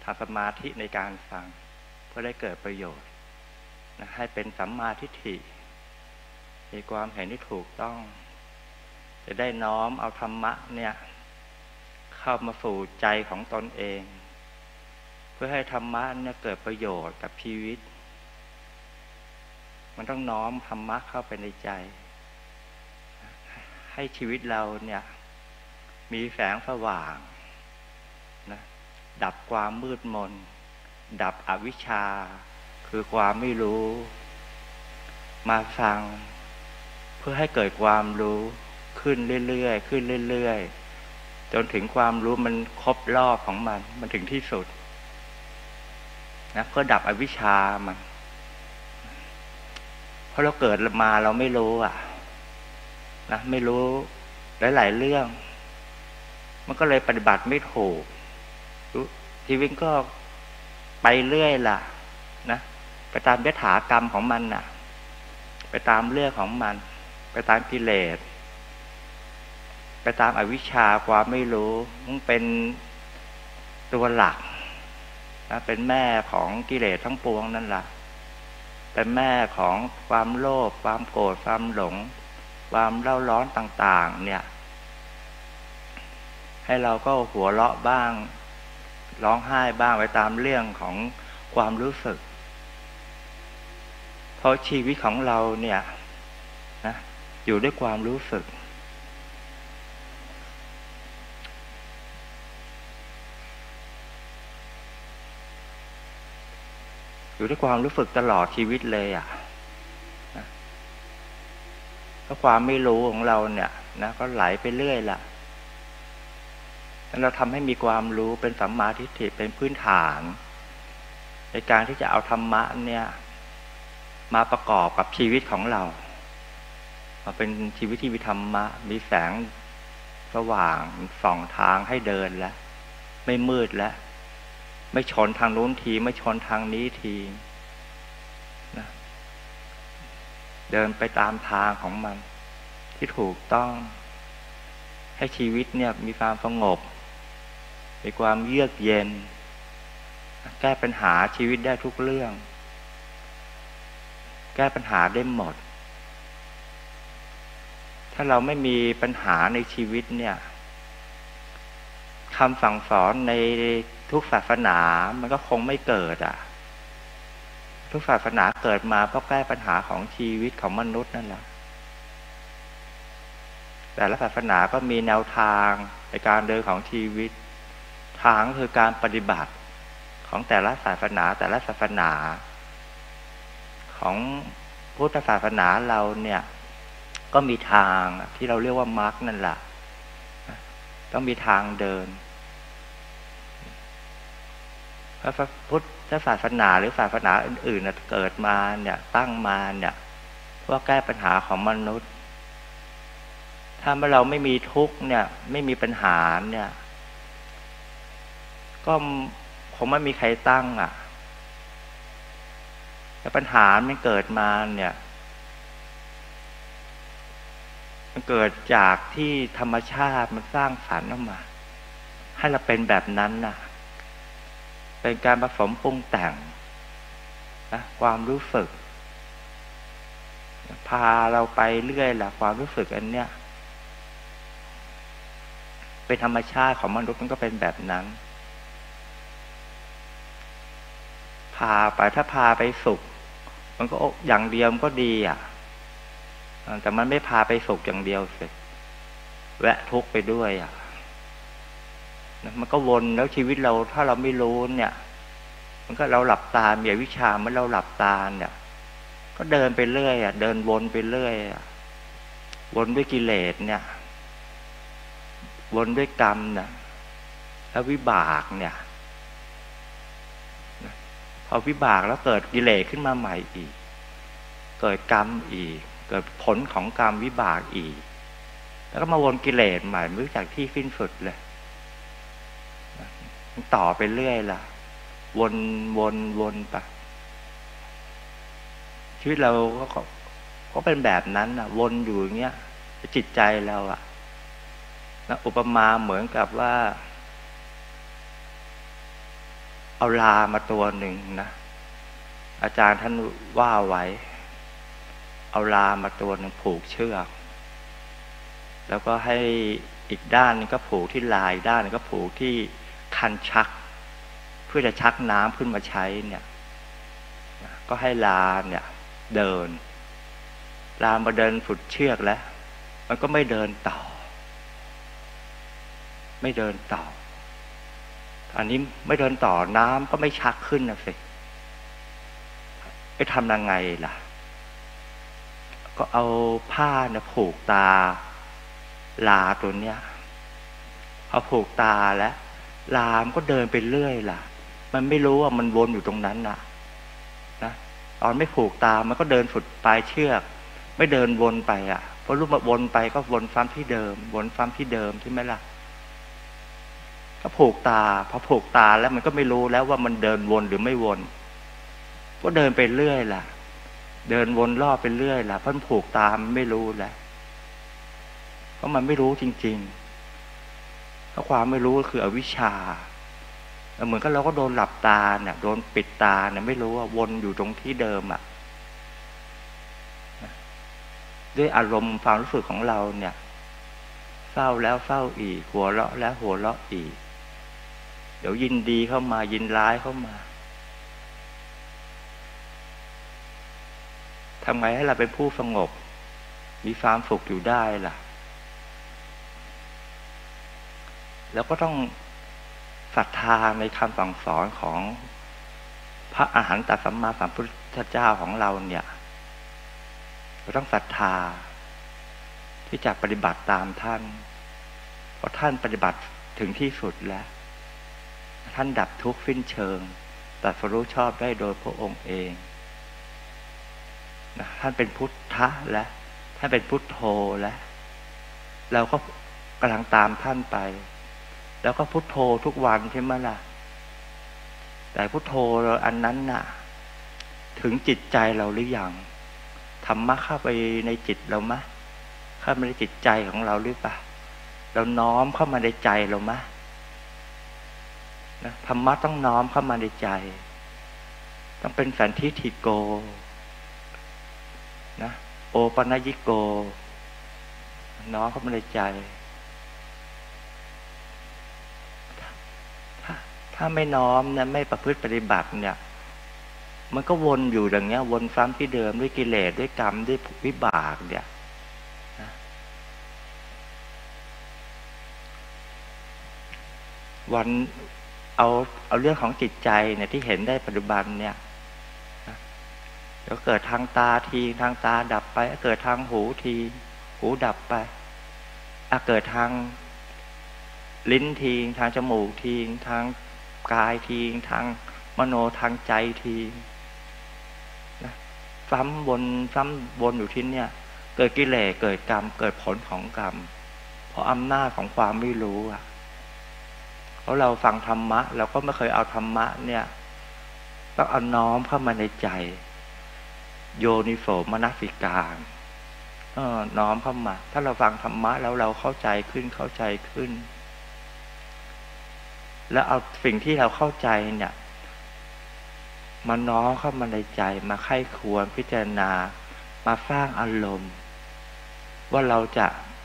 ำสมาธิในการฟังเพื่อได้เกิดประโยชน์นะให้เป็นสัมมาทิฏฐิมีความเห็นที่ถูกต้องจะได้น้อมเอาธรรมะเนี่ยเข้ามาสู่ใจของตนเองเพื่อให้ธรรมะเนี่ยเกิดประโยชน์กับชีวิตมันต้องน้อมธรรมะเข้าไปในใจให้ชีวิตเราเนี่ยมีแสงสว่างนะดับความมืดมนดับอวิชชาคือความไม่รู้มาฟังเพื่อให้เกิดความรู้ขึ้นเรื่อยๆขึ้นเรื่อยๆจนถึงความรู้มันครบรอบของมันถึงที่สุดนะเพื่อดับอวิชชามันเพราะเราเกิดมาเราไม่รู้นะไม่รู้หลายๆเรื่องมันก็เลยปฏิบัติไม่ถูกชีวิตก็ไปเรื่อยล่ะนะไปตามยถากรรมของมันน่ะไปตามเรื่องของมันไปตามกิเลสไปตามอวิชชาความไม่รู้มันเป็นตัวหลักนะเป็นแม่ของกิเลสทั้งปวงนั่นล่ะเป็นแม่ของความโลภความโกรธความหลงความเร่าร้อนต่างๆเนี่ยให้เราก็หัวเราะบ้างร้องไห้บ้างไปตามเรื่องของความรู้สึกเพราะชีวิตของเราเนี่ยนะอยู่ด้วยความรู้สึกอยู่ด้วยความรู้สึกตลอดชีวิตเลยนะเพราะความไม่รู้ของเราเนี่ยนะก็ไหลไปเรื่อยล่ะแล้วเราทำให้มีความรู้เป็นสัมมาทิฏฐิเป็นพื้นฐานในการที่จะเอาธรรมะเนี่ยมาประกอบกับชีวิตของเรามาเป็นชีวิตที่มีธรรมะมีแสงสว่างส่องทางให้เดินแล้วไม่มืดแล้วไม่ชนทางนู้นทีไม่ชนทางนี้ทีนะเดินไปตามทางของมันที่ถูกต้องให้ชีวิตเนี่ยมีความสงบมีความเยือกเย็นแก้ปัญหาชีวิตได้ทุกเรื่องแก้ปัญหาได้หมดถ้าเราไม่มีปัญหาในชีวิตเนี่ยคำสั่งสอนในทุกศาสนามันก็คงไม่เกิดทุกศาสนาเกิดมาเพราะแก้ปัญหาของชีวิตของมนุษย์นั่นแหละแต่ละศาสนาก็มีแนวทางในการเดินของชีวิตทางคือการปฏิบัติของแต่ละศาสนาของพุทธศาสนาเราเนี่ยก็มีทางที่เราเรียกว่ามรรคนั่นแหละต้องมีทางเดินพระพุทธศาสนาหรือศาสนาอื่นๆเกิดมาเนี่ยตั้งมาเนี่ยเพื่อแก้ปัญหาของมนุษย์ถ้าเราไม่มีทุกข์เนี่ยไม่มีปัญหาเนี่ยก็คงไม่มีใครตั้งแต่ปัญหามันเกิดมาเนี่ยมันเกิดจากที่ธรรมชาติมันสร้างสรรค์ออกมาให้เราเป็นแบบนั้นเป็นการผสมปรุงแต่งนะความรู้สึกพาเราไปเรื่อยล่ะความรู้สึกอันเนี้ยเป็นธรรมชาติของมนุษย์มันก็เป็นแบบนั้นพาไปถ้าพาไปสุขมันก็อย่างเดียวมันก็ดีแต่มันไม่พาไปสุขอย่างเดียวสิแวะทุกข์ไปด้วยมันก็วนแล้วชีวิตเราถ้าเราไม่รู้เนี่ยมันก็เราหลับตามีอวิชชาเมื่อเราหลับตาเนี่ยก็เดินไปเรื่อยเดินวนไปเรื่อยวนด้วยกิเลสเนี่ยวนด้วยกรรมเนี่ยแล้ววิบากเนี่ยพอวิบากแล้วเกิดกิเลสขึ้นมาใหม่อีกเกิดกรรมอีกเกิดผลของกรรมวิบากอีกแล้วก็มาวนกิเลสใหม่ไม่รู้จักที่สิ้นสุดเลยต่อไปเรื่อยล่ะวนไปชีวิตเราก็เป็นแบบนั้นวนอยู่อย่างเงี้ยจิตใจเราอุปมาเหมือนกับว่าเอาลามาตัวหนึ่งนะอาจารย์ท่านว่าไว้เอาลามาตัวหนึ่งผูกเชือกแล้วก็ให้อีกด้านนึงก็ผูกที่ลายด้านนึงก็ผูกที่คันชักเพื่อจะชักน้ำขึ้นมาใช้เนี่ยก็ให้ลาเนี่ยเดินลามาเดินฝุดเชือกแล้วมันก็ไม่เดินต่อไม่เดินต่ออันนี้ไม่เดินต่อน้ำก็ไม่ชักขึ้นนะสิไปทำยังไงล่ะก็เอาผ้าเนี่ยผูกตาลาตัวเนี้ยพอผูกตาแล้วลามก็เดินไปเรื่อยล่ะมันไม่รู้ว่ามันวนอยู่ตรงนั้นนะตอนไม่ผูกตามันก็เดินฝุดปลายเชือกไม่เดินวนไปอ่ะพอรู้มาวนไปก็วนซ้ำที่เดิมวนซ้ำที่เดิมใช่ไหมล่ะก็ผูกตาพอผูกตาแล้วมันก็ไม่รู้แล้วว่ามันเดินวนหรือไม่วนก็เดินไปเรื่อยล่ะเดินวนรอบไปเรื่อยล่ะเพราะผูกตามันไม่รู้แล้วเพราะมันไม่รู้จริงๆเพราะความไม่รู้ก็คืออวิชชาเหมือนกับเราก็โดนหลับตาเนี่ยโดนปิดตาเนี่ยไม่รู้ว่าวนอยู่ตรงที่เดิมอ่ะด้วยอารมณ์ความรู้สึกของเราเนี่ยเศร้าแล้วเศร้าอีกหัวเราะแล้วหัวเราะอีกเดี๋ยวยินดีเข้ามายินร้ายเข้ามาทำไงให้เราเป็นผู้สงบมีความสุขอยู่ได้ล่ะแล้วก็ต้องศรัทธาในคำสั่งสอนของพระอรหันตสัมมาสัมพุทธเจ้าของเราเนี่ยเราต้องศรัทธาที่จะปฏิบัติตามท่านเพราะท่านปฏิบัติถึงที่สุดแล้วท่านดับทุกข์สิ้นเชิงตรัสรู้ชอบได้โดยพระองค์เองนะท่านเป็นพุทธะและท่านเป็นพุทโธและเราก็กำลังตามท่านไปแล้วก็พุทโธทุกวันใช่ไหมล่ะแต่พุทโธเราอันนั้นน่ะถึงจิตใจเราหรือยังธรรมะเข้าไปในจิตเราไหมเข้ามาในจิตใจของเราหรือเปล่าเราน้อมเข้ามาในใจเราไหมนะธรรมะต้องน้อมเข้ามาในใจต้องเป็นสันทิฏฐิโกนะโอปัญญิโกน้อมเข้ามาในใจถ้าไม่น้อมเนี่ยไม่ประพฤติปฏิบัติเนี่ยมันก็วนอยู่อย่างเงี้ยวนซ้ำที่เดิมด้วยกิเลสด้วยกรรมด้วยวิบากเนี่ยนะวันเอาเรื่องของจิตใจเนี่ยที่เห็นได้ปัจจุบันเนี่ยเดี๋ยวเกิดทางตาทีทางตาดับไปเกิดทางหูทีหูดับไปเกิดทางลิ้นทีทางจมูกทีทางกายทีทางมโนทางใจทีนะซ้ำวนอยู่ที่เนี่ยเกิดกิเลสเกิดกรรมเกิดผลของกรรมเพราะอำนาจของความไม่รู้อ่ะเพราะเราฟังธรรมะเราก็ไม่เคยเอาธรรมะเนี่ยต้องเอาน้อมเข้ามาในใจโยนิโสมนสิการน้อมเข้ามาถ้าเราฟังธรรมะแล้วเราเข้าใจขึ้นแล้วเอาสิ่งที่เราเข้าใจเนี่ยมาน้อมเข้ามาในใจมาไข้ควรพิจารณามาสร้างอารมณ์ว่าเราจะ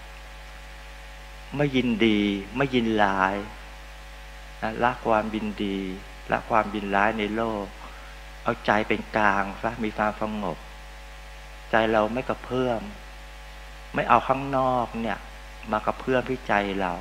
ไม่ยินดีไม่ยินร้ายละความยินดีละความยินร้ายในโลกเอาใจเป็นกลางซะมีความสงบใจเราไม่กระเพื่อมไม่เอาข้างนอกเนี่ยมากระเพื่อมที่ใจเรา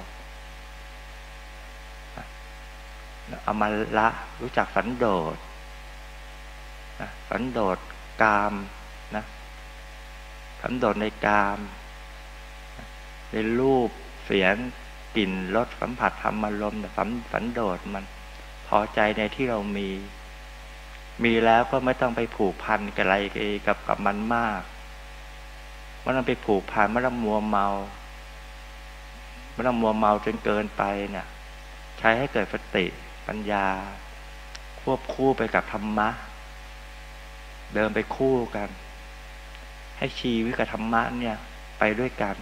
เอามาละรู้จักสันโดษสันโดษกามนะสันโดษในกามในรูปเสียงกลิ่นรสสัมผัสธรรมอารมณ์สันโดษมันพอใจในที่เรามีแล้วก็ไม่ต้องไปผูกพันกับอะไรกับมันมากไม่ต้องไปผูกพันไม่ต้องมัวเมาจนเกินไปเนี่ยใช้ให้เกิดสติปัญญาควบคู่ไปกับธรรมะเดินไปคู่กันให้ชีวิตกับธรรมะเนี่ยไปด้วยกัน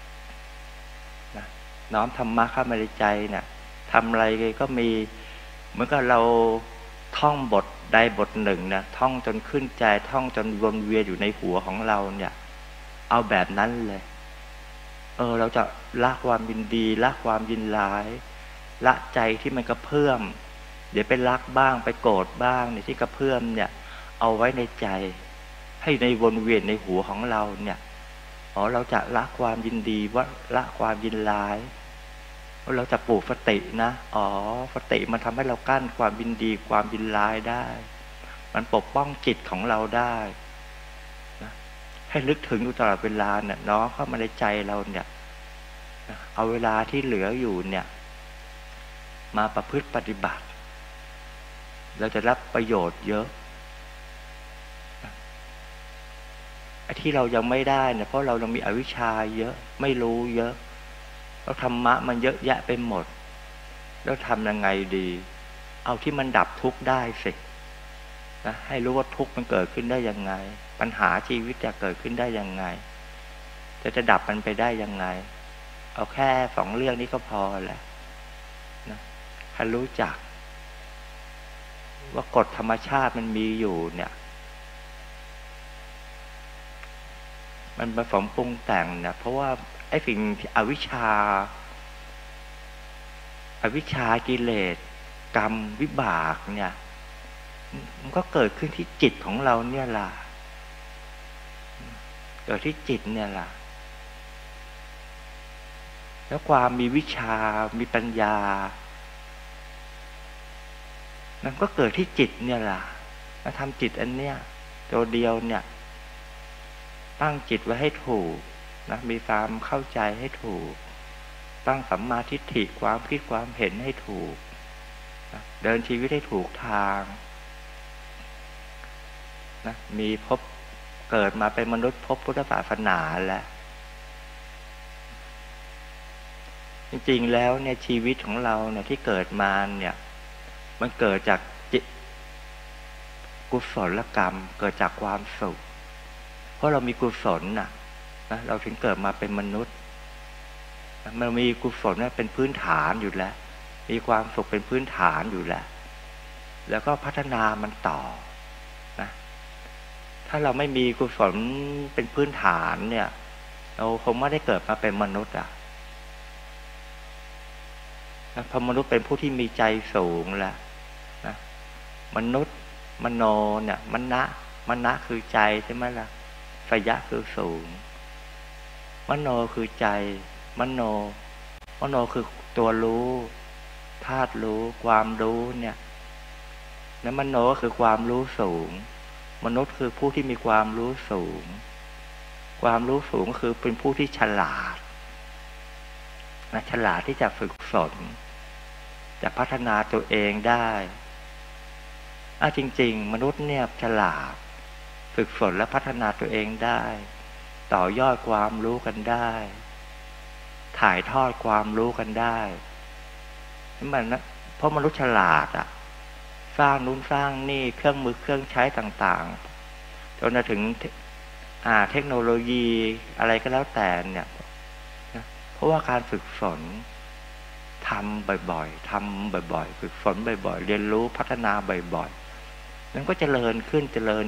นะน้อมธรรมะเข้ามาในใจเนี่ยทำอะไรก็มีเหมือนกับเราท่องบทใดบทหนึ่งนะท่องจนขึ้นใจท่องจนวนเวียนอยู่ในหัวของเราเนี่ยเอาแบบนั้นเลยเราจะละความยินดีละความยินร้ายละใจที่มันกระเพื่อมเดี๋ยวไปรักบ้างไปโกรธบ้างเนี่ยที่กระเพื่อมเนี่ยเอาไว้ในใจให้ในวนเวียนในหัวของเราเนี่ยเราจะละความยินดีว่าละความยินร้ายเราจะปลูกสตินะสติมันทำให้เรากั้นความยินดีความยินร้ายได้มันปกป้องจิตของเราได้นะให้นึกถึงอยู่ตลอดเวลาเนี่ยน้องเข้ามาในใจเราเนี่ยนะเอาเวลาที่เหลืออยู่เนี่ยมาประพฤติปฏิบัติเราจะรับประโยชน์เยอะไอ้ที่เรายังไม่ได้เนี่ยเพราะเรามีอวิชชาเยอะไม่รู้เยอะแล้วธรรมะมันเยอะแยะไปหมดแล้วทำยังไงดีเอาที่มันดับทุกข์ได้สินะให้รู้ว่าทุกข์มันเกิดขึ้นได้ยังไงปัญหาชีวิตจะเกิดขึ้นได้ยังไงจะดับมันไปได้ยังไงเอาแค่2 เรื่องนี้ก็พอแหละนะให้รู้จักว่ากฎธรรมชาติมันมีอยู่เนี่ยมันผสมปรุงแต่งเนี่ยเพราะว่าไอ้สิ่งอวิชชากิเลสกรรมวิบากเนี่ยมันก็เกิดขึ้นที่จิตของเราเนี่ยล่ะเกิดที่จิตเนี่ยล่ะแล้วความมีวิชามีปัญญามันก็เกิดที่จิตเนี่ยล่ะมาทำจิตอันเนี้ยตัวเดียวเนี่ยตั้งจิตไว้ให้ถูกนะมีความเข้าใจให้ถูกตั้งสัมมาทิฏฐิความคิดความเห็นให้ถูกนะเดินชีวิตให้ถูกทางนะมีพบเกิดมาเป็นมนุษย์พบพุทธศาสนาแล้วจริงๆแล้วเนี่ยชีวิตของเราเนี่ยที่เกิดมาเนี่ยมันเกิดจากกุศลกรรมเกิดจากความสุขเพราะเรามีกุศลนะเราถึงเกิดมาเป็นมนุษย์มันมีกุศลเป็นพื้นฐานอยู่แล้วมีความสุขเป็นพื้นฐานอยู่แล้วก็พัฒนามันต่อนะถ้าเราไม่มีกุศลเป็นพื้นฐานเนี่ยเราคงไม่ได้เกิดมาเป็นมนุษย์เพราะมนุษย์เป็นผู้ที่มีใจสูงแล้วนะมนุษย์มโนเนี่ยมณะคือใจใช่ไหมล่ะสยะคือสูงมโนคือใจมโนคือตัวรู้ธาตุรู้ความรู้เนี่ยแล้วมโนก็คือความรู้สูงมนุษย์คือผู้ที่มีความรู้สูงความรู้สูงคือเป็นผู้ที่ฉลาดนะฉลาดที่จะฝึกฝนจะพัฒนาตัวเองได้จริงๆมนุษย์เนี่ยฉลาดฝึกฝนและพัฒนาตัวเองได้ต่อยอดความรู้กันได้ถ่ายทอดความรู้กันได้มันนะเพราะมนุษย์ฉลาดสร้างนู้นสร้างนี่เครื่องมือเครื่องใช้ต่างๆจนถึงเทคโนโลยีอะไรก็แล้วแต่เนี่ยนะเพราะว่าการฝึกฝนทำบ่อยๆฝึกฝนบ่อยๆเรียนรู้พัฒนาบ่อยๆมันก็เจริญขึ้น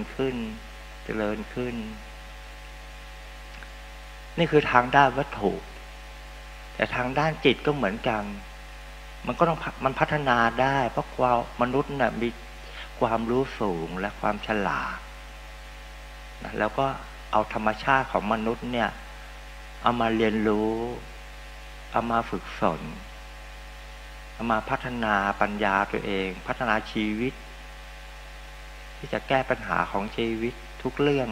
นี่คือทางด้านวัตถุแต่ทางด้านจิตก็เหมือนกันมันก็ต้องมันพัฒนาได้เพราะความมนุษย์น่ะมีความรู้สูงและความฉลาดนะแล้วก็เอาธรรมชาติของมนุษย์เนี่ยเอามาเรียนรู้เอามาฝึกฝนเอามาพัฒนาปัญญาตัวเองพัฒนาชีวิตที่จะแก้ปัญหาของชีวิตทุกเรื่อง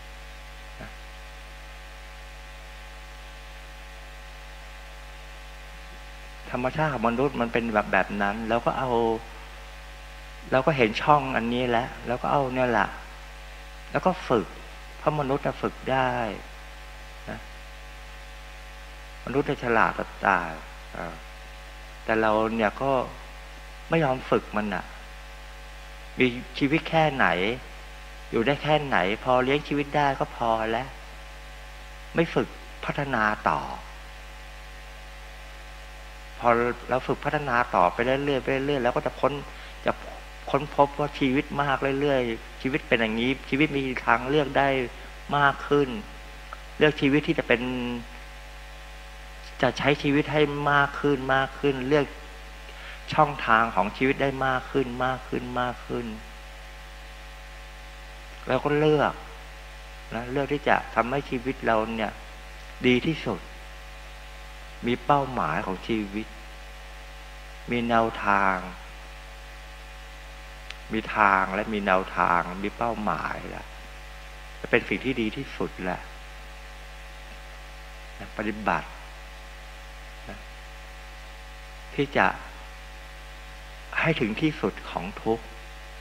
ธรรมชาติของมนุษย์มันเป็นแบบนั้นแล้วก็เห็นช่องอันนี้แล้วก็เอาเนี่ยแหละแล้วก็ฝึกเพราะมนุษย์ฝึกได้นะมนุษย์ฉลาดตายแต่เราเนี่ยก็ไม่ยอมฝึกมันมีชีวิตแค่ไหนอยู่ได้แค่ไหนพอเลี้ยงชีวิตได้ก็พอแล้วไม่ฝึกพัฒนาต่อพอเราฝึกพัฒนาต่อไปเรื่อยๆแล้วก็จะพ้นจะค้นพบว่าชีวิตมากเรื่อยๆชีวิตเป็นอย่างนี้ชีวิตมีทางเลือกได้มากขึ้นเลือกชีวิตที่จะเป็นจะใช้ชีวิตให้มากขึ้นมากขึ้นเลือกช่องทางของชีวิตได้มากขึ้นมากขึ้นมากขึ้นแล้วก็เลือกนะเลือกที่จะทำให้ชีวิตเราเนี่ยดีที่สุดมีเป้าหมายของชีวิตมีแนวทางมีทางและมีแนวทางมีเป้าหมายละจะเป็นสิ่งที่ดีที่สุดแหละปฏิบัตินะที่จะให้ถึงที่สุดของทุกข์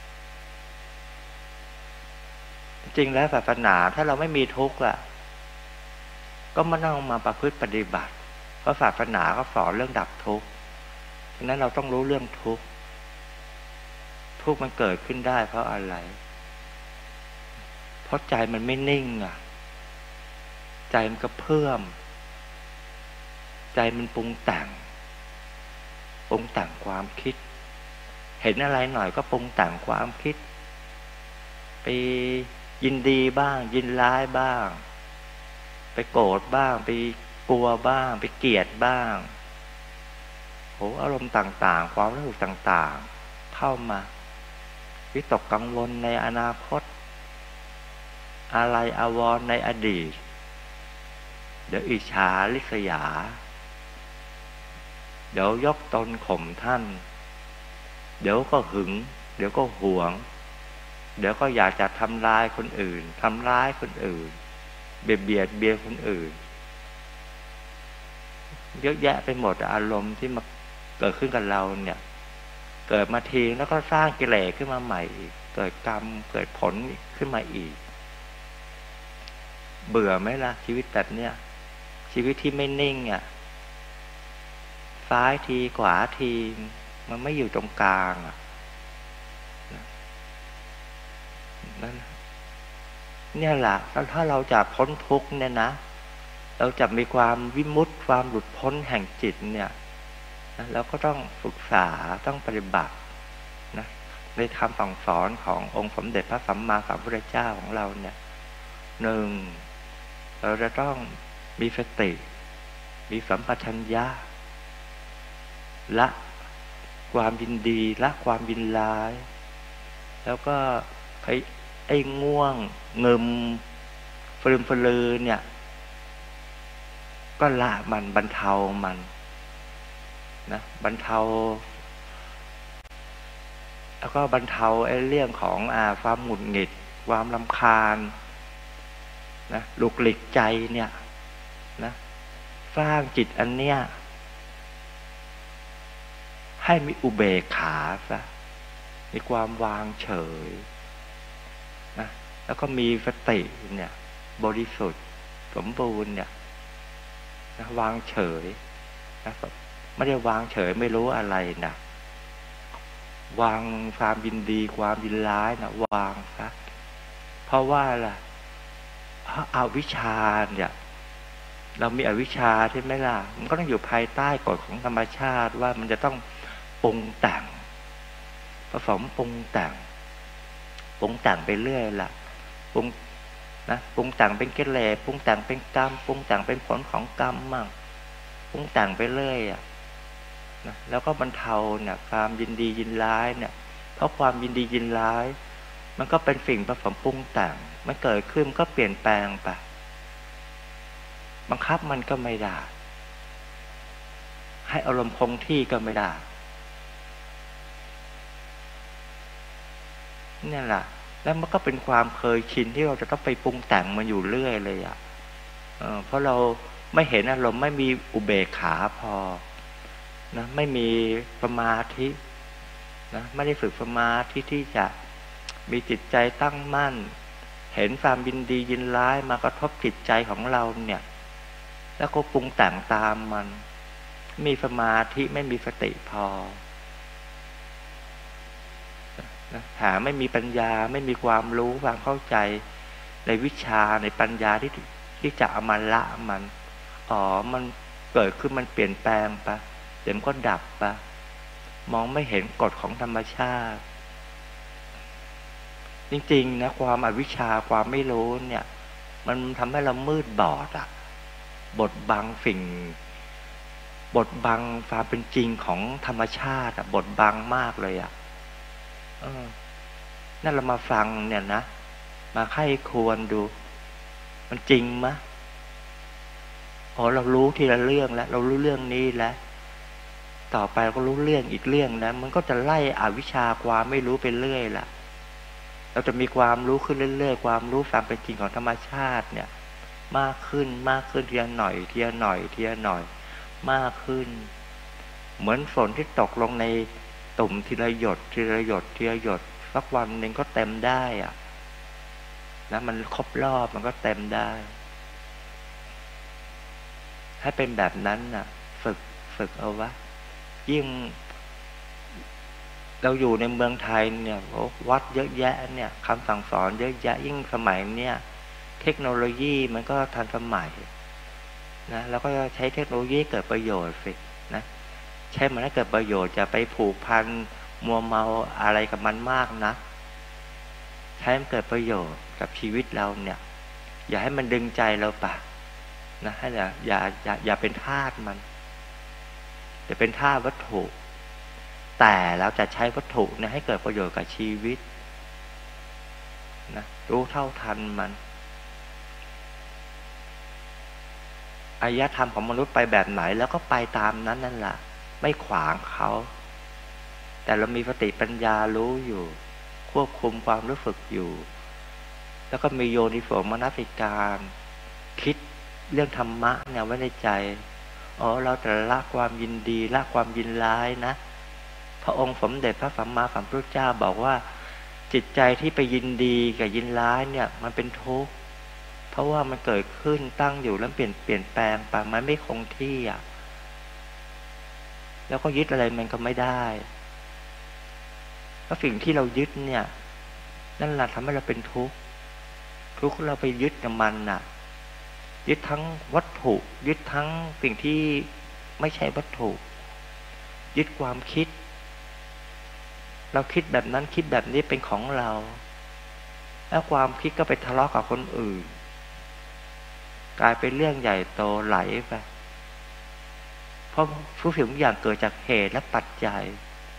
จริงแล้วศาสนาถ้าเราไม่มีทุกข์ล่ะก็มานั่งมาประพฤติปฏิบัติเพราะศาสนาก็สอนเรื่องดับทุกข์ฉะนั้นเราต้องรู้เรื่องทุกข์ทุกข์มันเกิดขึ้นได้เพราะอะไรเพราะใจมันไม่นิ่งใจมันกระเพื่อมใจมันปรุงแต่งความคิดเห็นอะไรหน่อยก็ปรุงแต่งความคิดไปยินดีบ้างยินร้ายบ้างไปโกรธบ้างไปกลัวบ้างไปเกลียดบ้างอารมณ์ต่างๆความรู้สึกต่างๆเข้ามาวิตกกังวลในอนาคตอะไรอาวรณ์ในอดีตเดี๋ยวอิจฉาริษยาเดี๋ยวยกตนข่มท่านเดี๋ยวก็หึงเดี๋ยวก็หวงเดี๋ยวก็อยากจะทำร้ายคนอื่นทำร้ายคนอื่นเบียดเบียนคนอื่นเยอะแยะไปหมดอารมณ์ที่มาเกิดขึ้นกับเราเนี่ยเกิดมาทีแล้วก็สร้างกิเลสขึ้นมาใหม่อีกเกิดกรรมเกิดผลขึ้นมาอีกเบื่อไหมล่ะชีวิตแบบเนี้ยชีวิตที่ไม่นิ่งซ้ายทีขวาทีมันไม่อยู่ตรงกลางนั่นเนี่ยแหละถ้าเราจะพ้นทุกข์เนี่ยนะเราจะมีความวิมุตติความหลุดพ้นแห่งจิตเนี่ยเราก็ต้องศึกษาต้องปฏิบัตินะในธรรมสั่งสอนขององค์สมเด็จพระสัมมาสัมพุทธเจ้าของเราเนี่ยหนึ่งเราจะต้องมีสติมีสัมปชัญญะละความยินดีละความยินร้ายแล้วก็ไอ้ง่วงเงิมฟลืมฟลือเนี่ยก็ละมันบรรเทามันนะบรรเทาแล้วก็บรรเทาไอ้เรื่องของความหงุดหงิดความรำคาญนะหลุกหลีกใจเนี่ยนะสร้างจิตอันเนี้ยให้มีอุเบกขาซะมีความวางเฉยนะแล้วก็มีสติเนี่ยบริสุทธิ์สมบูรณ์เนี่ยนะวางเฉยนะไม่ได้วางเฉยไม่รู้อะไรนะวางความยินดีความยินร้ายนะวางซะเพราะว่าล่ะเพราะอวิชชาเนี่ยเรามีอวิชชาใช่ไหมล่ะมันก็ต้องอยู่ภายใต้กฎของธรรมชาติว่ามันจะต้องปรุงแต่งผสมปรุงแต่งไปเรื่อยล่ะปรุงแต่งเป็นกิเลสปรุงแต่งเป็นกรรมปรุงแต่งเป็นผลของกรรมมั่งปรุงแต่งไปเรื่อยนะแล้วก็บรรเทาเนี่ยความยินดียินร้ายเนี่ยเพราะความยินดียินร้ายมันก็เป็นสิ่งผสมปรุงแต่งมันเกิดขึ้นก็เปลี่ยนแปลงไปบังคับมันก็ไม่ได้ให้อารมณ์คงที่ก็ไม่ได้นี่แหละแล้วมันก็เป็นความเคยชินที่เราจะต้องไปปรุงแต่งมันอยู่เรื่อยเลยเพราะเราไม่เห็นอารมณ์ไม่มีอุเบกขาพอนะไม่มีสมาธินะไม่ได้ฝึกสมาธิที่จะมีจิตใจตั้งมั่นเห็นความยินดียินร้ายมากระทบจิตใจของเราเนี่ยแล้วก็ปรุงแต่งตามมันมีสมาธิไม่มีสติพอหาไม่มีปัญญาไม่มีความรู้ความเข้าใจในวิชาในปัญญาที่จะเอามาละมันมันเกิดขึ้นมันเปลี่ยนแปลงปะเดี๋ยวมันก็ดับปะมองไม่เห็นกฎของธรรมชาติจริงๆนะความอวิชชาความไม่รู้เนี่ยมันทำให้เรามืดบอดอ่ะบดบังบดบังความเป็นจริงของธรรมชาติอ่ะบดบังมากเลยอ่ะนั่นเรามาฟังเนี่ยนะมาไข้ควรดูมันจริงมะเรารู้ทีละเรื่องแล้วเรารู้เรื่องนี้แล้วต่อไปเราก็รู้เรื่องอีกเรื่องนะมันก็จะไล่อวิชชาความไม่รู้ไปเรื่อยล่ะเราจะมีความรู้ขึ้นเรื่อยๆความรู้ความเป็นจริงของธรรมชาติเนี่ยมากขึ้นทีละหน่อยทีละหน่อยทีละหน่อยมากขึ้นเหมือนฝนที่ตกลงในตุ่มทีละหยดทีละหยดทีละหยดสักวันหนึ่งก็เต็มได้อ่ะนะมันครบรอบมันก็เต็มได้ให้เป็นแบบนั้นน่ะฝึกเอาวะยิ่งเราอยู่ในเมืองไทยเนี่ยวัดเยอะแยะเนี่ยคำสั่งสอนเยอะแยะยิ่งสมัยเนี่ยเทคโนโลยีมันก็ทันสมัยนะแล้วก็ใช้เทคโนโลยีเกิดประโยชน์สินะใช้มันให้เกิดประโยชน์จะไปผูกพันมัวเมาอะไรกับมันมากนะใช้มันเกิดประโยชน์กับชีวิตเราเนี่ยอย่าให้มันดึงใจเราปะนะให้อย่าเป็นทาสมันจะเป็นทาสวัตถุแต่เราจะใช้วัตถุเนี่ยให้เกิดประโยชน์กับชีวิตนะรู้เท่าทันมันอารยธรรมของมนุษย์ไปแบบไหนแล้วก็ไปตามนั้นนั่นแหละไม่ขวางเขาแต่เรามีสติปัญญารู้อยู่ควบคุมความรู้สึกอยู่แล้วก็มีโยนิโสมนสิการคิดเรื่องธรรมะเนี่ยไว้ในใจเราจะละความยินดีละความยินร้ายนะพระองค์สมเด็จพระสัมมาสัมพุทธเจ้าบอกว่าจิตใจที่ไปยินดีกับยินร้ายเนี่ยมันเป็นทุกข์เพราะว่ามันเกิดขึ้นตั้งอยู่แล้วเปลี่ยนแปลงไปมันไม่คงที่อ่ะแล้วก็ยึดอะไรมันก็ไม่ได้เพราะสิ่งที่เรายึดเนี่ยนั่นแหละทำให้เราเป็นทุกข์เราไปยึดกับมันน่ะยึดทั้งวัตถุยึดทั้งสิ่งที่ไม่ใช่วัตถุยึดความคิดเราคิดแบบนั้นคิดแบบนี้เป็นของเราแล้วความคิดก็ไปทะเลาะกับคนอื่นกลายเป็นเรื่องใหญ่โตไหลไปเพราะทุกสิ่งทุกอย่างเกิดจากเหตุและปัจจัย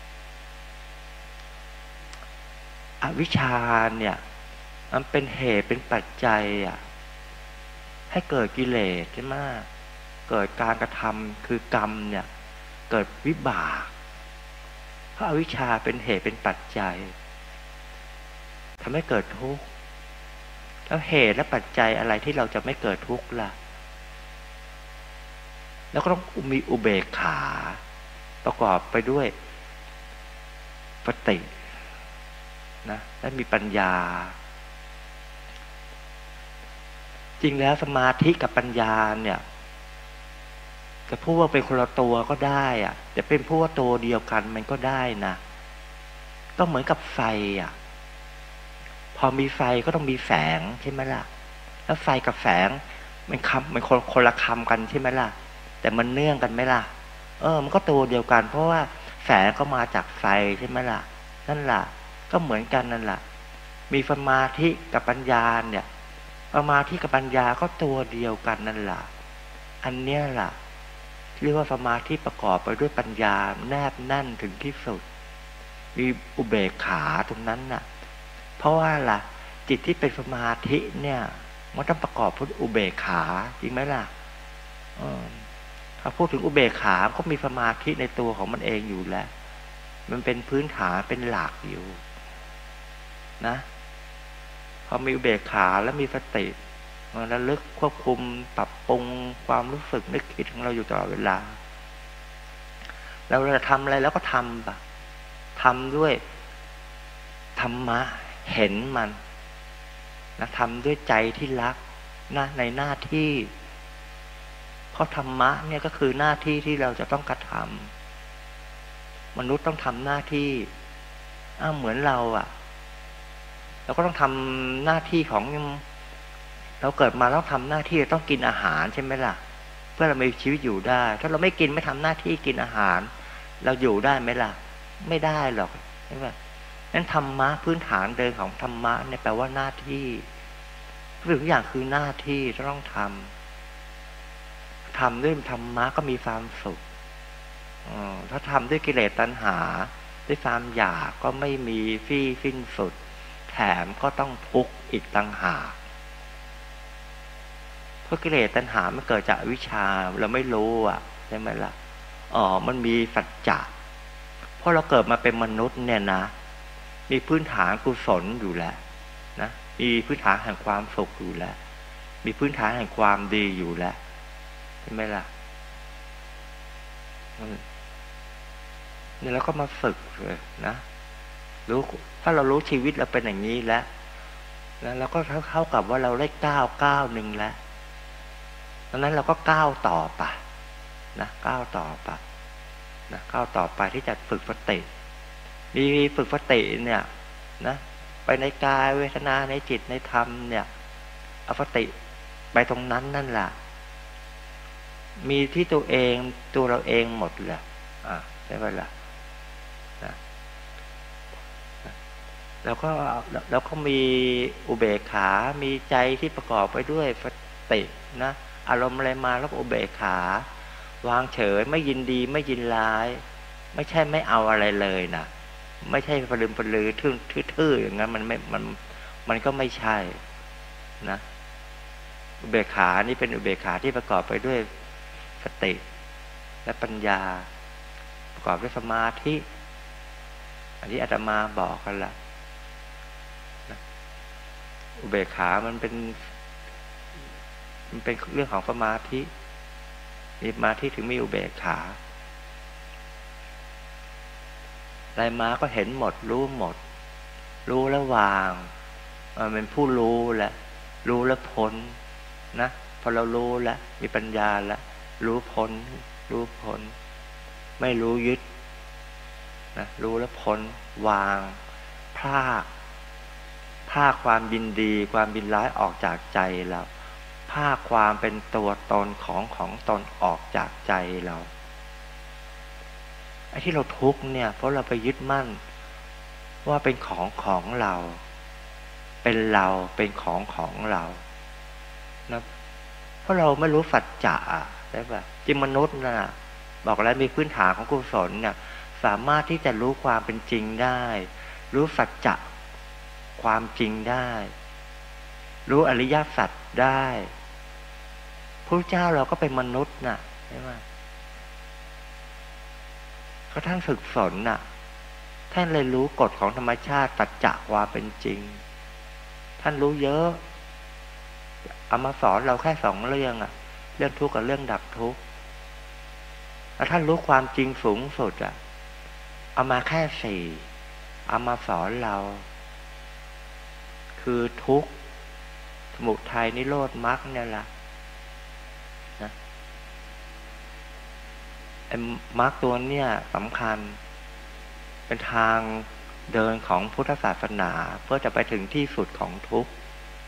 อวิชชาเนี่ยมันเป็นเหตุเป็นปัจจัยให้เกิดกิเลสใช่ไหมเกิดการกระทำคือกรรมเนี่ยเกิดวิบากเพราะอวิชชาเป็นเหตุเป็นปัจจัยทำให้เกิดทุกข์แล้วเหตุและปัจจัยอะไรที่เราจะไม่เกิดทุกข์ล่ะแล้วก็ต้องมีอุเบกขาประกอบไปด้วยปฏินะและมีปัญญาจริงแล้วสมาธิกับปัญญาเนี่ยจะพูดว่าเป็นคนละตัวก็ได้แต่เป็นพูดว่าตัวเดียวกันมันก็ได้นะต้องเหมือนกับไฟพอมีไฟก็ต้องมีแสงใช่ไหมล่ะแล้วไฟกับแสงมันคนละคำกันใช่ไหมล่ะแต่มันเนื่องกันไหมล่ะมันก็ตัวเดียวกันเพราะว่าแสงก็มาจากไฟใช่ไหมล่ะนั่นแหละก็เหมือนกันนั่นแหละมีสมาธิกับปัญญาเนี่ยสมาธิกับปัญญาก็ตัวเดียวกันนั่นแหละอันเนี้ยล่ะเรียกว่าสมาธิประกอบไปด้วยปัญญาแนบแน่นถึงที่สุดมีอุเบกขาตรงนั้นน่ะเพราะว่าล่ะจิตที่เป็นสมาธิเนี่ยมันต้องประกอบด้วยอุเบกขาจริงไหมล่ะถ้าพูดถึงอุเบกขาก็มีสมาธิในตัวของมันเองอยู่แล้วมันเป็นพื้นฐานเป็นหลักอยู่นะพอมีอุเบกขาแล้วมีสติมันระลึกควบคุมปรับปรุงความรู้สึกนึกคิดของเราอยู่ตลอดเวลาเราจะทำอะไรแล้วก็ทำด้วยธรรมะเห็นมันนะทำด้วยใจที่รักนะในหน้าที่เพราะธรรมะเนี่ยก็คือหน้าที่ที่เราจะต้องกระทำมนุษย์ต้องทำหน้าที่เหมือนเราเราก็ต้องทำหน้าที่ของเราเกิดมาแล้วทำหน้าที่ต้องกินอาหารใช่ไหมล่ะเพื่อเรามีชีวิตอยู่ได้ถ้าเราไม่กินไม่ทำหน้าที่กินอาหารเราอยู่ได้ไหมล่ะไม่ได้หรอกใช่ไหมนั้นธรรมะพื้นฐานเดิมของธรรมะเนี่ยแปลว่าหน้าที่ทุกอย่างคือหน้าที่ต้องทำด้วยธรรมะก็มีความสุขถ้าทำด้วยกิเลสตัณหาด้วยความอยากก็ไม่มีที่สิ้นสุดแถมก็ต้องทุกข์อีกต่างหากเพราะกิเลสตัณหามันเกิดจากอวิชชาเราไม่รู้ใช่ไหมล่ะมันมีสัจจะเพราะเราเกิดมาเป็นมนุษย์เนี่ยนะมีพื้นฐานกุศลอยู่แล้วนะมีพื้นฐานแห่งความสุขอยู่แล้วมีพื้นฐานแห่งความดีอยู่แล้วใช่ไหมล่ะนี่เราก็มาฝึกเลยนะรู้ถ้าเรารู้ชีวิตเราเป็นอย่างนี้แล้วเราก็เท่ากับว่าเราได้ก้าวหนึ่งแล้วดังนั้นเราก็ก้าวต่อไปนะก้าวต่อไปนะก้าวต่อไปที่จะฝึกสติมีฝึกสติเนี่ยนะไปในกายเวทนาในจิตในธรรมเนี่ยเอาสติไปตรงนั้นนั่นแหละมีที่ตัวเราเองหมดแหละใช่ไหมล่ะแล้วก็มีอุเบกขามีใจที่ประกอบไปด้วยสตินะอารมณ์อะไรมาแล้วก็อุเบกขาวางเฉยไม่ยินดีไม่ยินร้ายไม่ใช่ไม่เอาอะไรเลยนะไม่ใช่ปลืมปลือทื่ออย่างนั้นมันก็ไม่ใช่นะอุเบกขานี่เป็นอุเบกขาที่ประกอบไปด้วยสติและปัญญาประกอบด้วยสมาธิอันนี้อาตมาบอกกันละอุเบกขามันเป็นเรื่องของสมาธิมีสมาธิถึงมีอุเบกขาอะไรมาก็เห็นหมดรู้หมดรู้แล้ววางมันเป็นผู้รู้แหละรู้แล้วพ้นนะพอเรารู้แล้วมีปัญญาแล้วรู้พ้นไม่รู้ยึดนะรู้แล้วพ้นวางพรากความยินดีความยินร้ายออกจากใจเราพรากความเป็นตัวตนของตนออกจากใจเราไอ้ที่เราทุกข์เนี่ยเพราะเราไปยึดมั่นว่าเป็นของเราเป็นเราเป็นของเรานะเพราะเราไม่รู้สัจจะใช่ป่ะจริงมนุษย์น่ะบอกแล้วมีพื้นฐานของกุศลเนี่ยสามารถที่จะรู้ความเป็นจริงได้รู้สัจจะความจริงได้รู้อริยสัจได้พระเจ้าเราก็เป็นมนุษย์น่ะใช่ไหมก็ท่านฝึกฝนน่ะท่านเลยรู้กฎของธรรมชาติสัจจะความเป็นจริงท่านรู้เยอะเอามาสอนเราแค่2 เรื่องเรื่องทุกข์กับเรื่องดับทุกข์แล้วท่านรู้ความจริงสูงสุดเอามาแค่4เอามาสอนเราคือทุกข์สมุทัยนิโรธมรรคเนี่ยแหละนะไอ้มรรคตัวเนี่ยสำคัญเป็นทางเดินของพุทธศาสนาเพื่อจะไปถึงที่สุดของทุกข์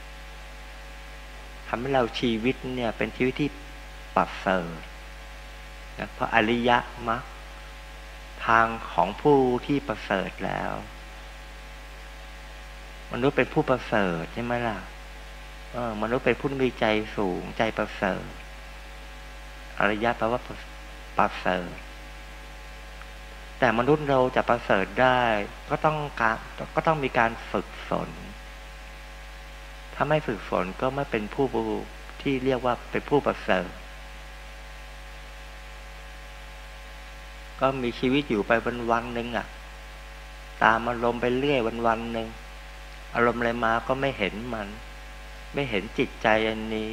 ทำให้เราชีวิตเนี่ยเป็นชีวิตที่ประเสริฐนะเพราะอริยมรรคทางของผู้ที่ประเสริฐแล้วมนุษย์เป็นผู้ประเสริฐใช่ไหมล่ะมนุษย์เป็นผู้มีใจสูงใจประเสริฐอริยะแปลว่าประเสริฐแต่มนุษย์เราจะประเสริฐได้ก็ต้องมีการฝึกฝนถ้าไม่ฝึกฝนก็ไม่เป็นผู้ที่เรียกว่าเป็นผู้ประเสริฐก็มีชีวิตอยู่ไปวันๆนึงตามอารมณ์ไปเรื่อยวันๆนึงอารมณ์อะไรมาก็ไม่เห็นมันไม่เห็นจิตใจอันนี้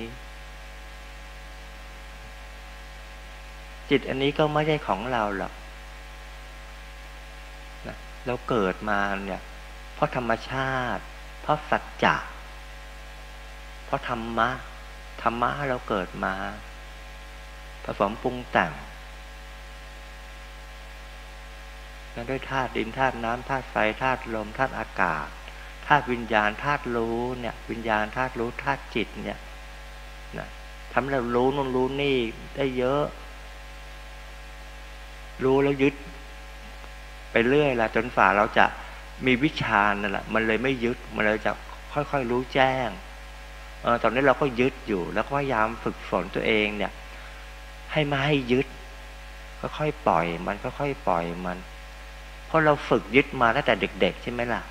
จิตอันนี้ก็ไม่ใช่ของเราหรอกนะเราเกิดมาเนี่ยเพราะธรรมชาติเพราะสัจจะเพราะธรรมะเราเกิดมาผสมปรุงแต่งด้วยธาตุดินธาตุน้ำธาตุไฟธาตุลมธาตุอากาศธาตุวิญญาณธาตุรู้เนี่ยวิญญาณธาตุรู้ธาตุจิตเนี่ยนะทำให้เรารู้นู่นรู้นี่ได้เยอะรู้แล้วยึดไปเรื่อยละจนฝ่าเราจะมีวิชานั่นแหละมันเลยไม่ยึดมันเลยจะค่อยๆรู้แจ้งตอนนี้เราก็ยึดอยู่แล้วก็พยายามฝึกฝนตัวเองเนี่ยให้มาให้ยึดค่อยๆปล่อยมันค่อยๆปล่อยมันเพราะเราฝึกยึดมาตั้งแต่เด็กๆใช่ไหมล่ะ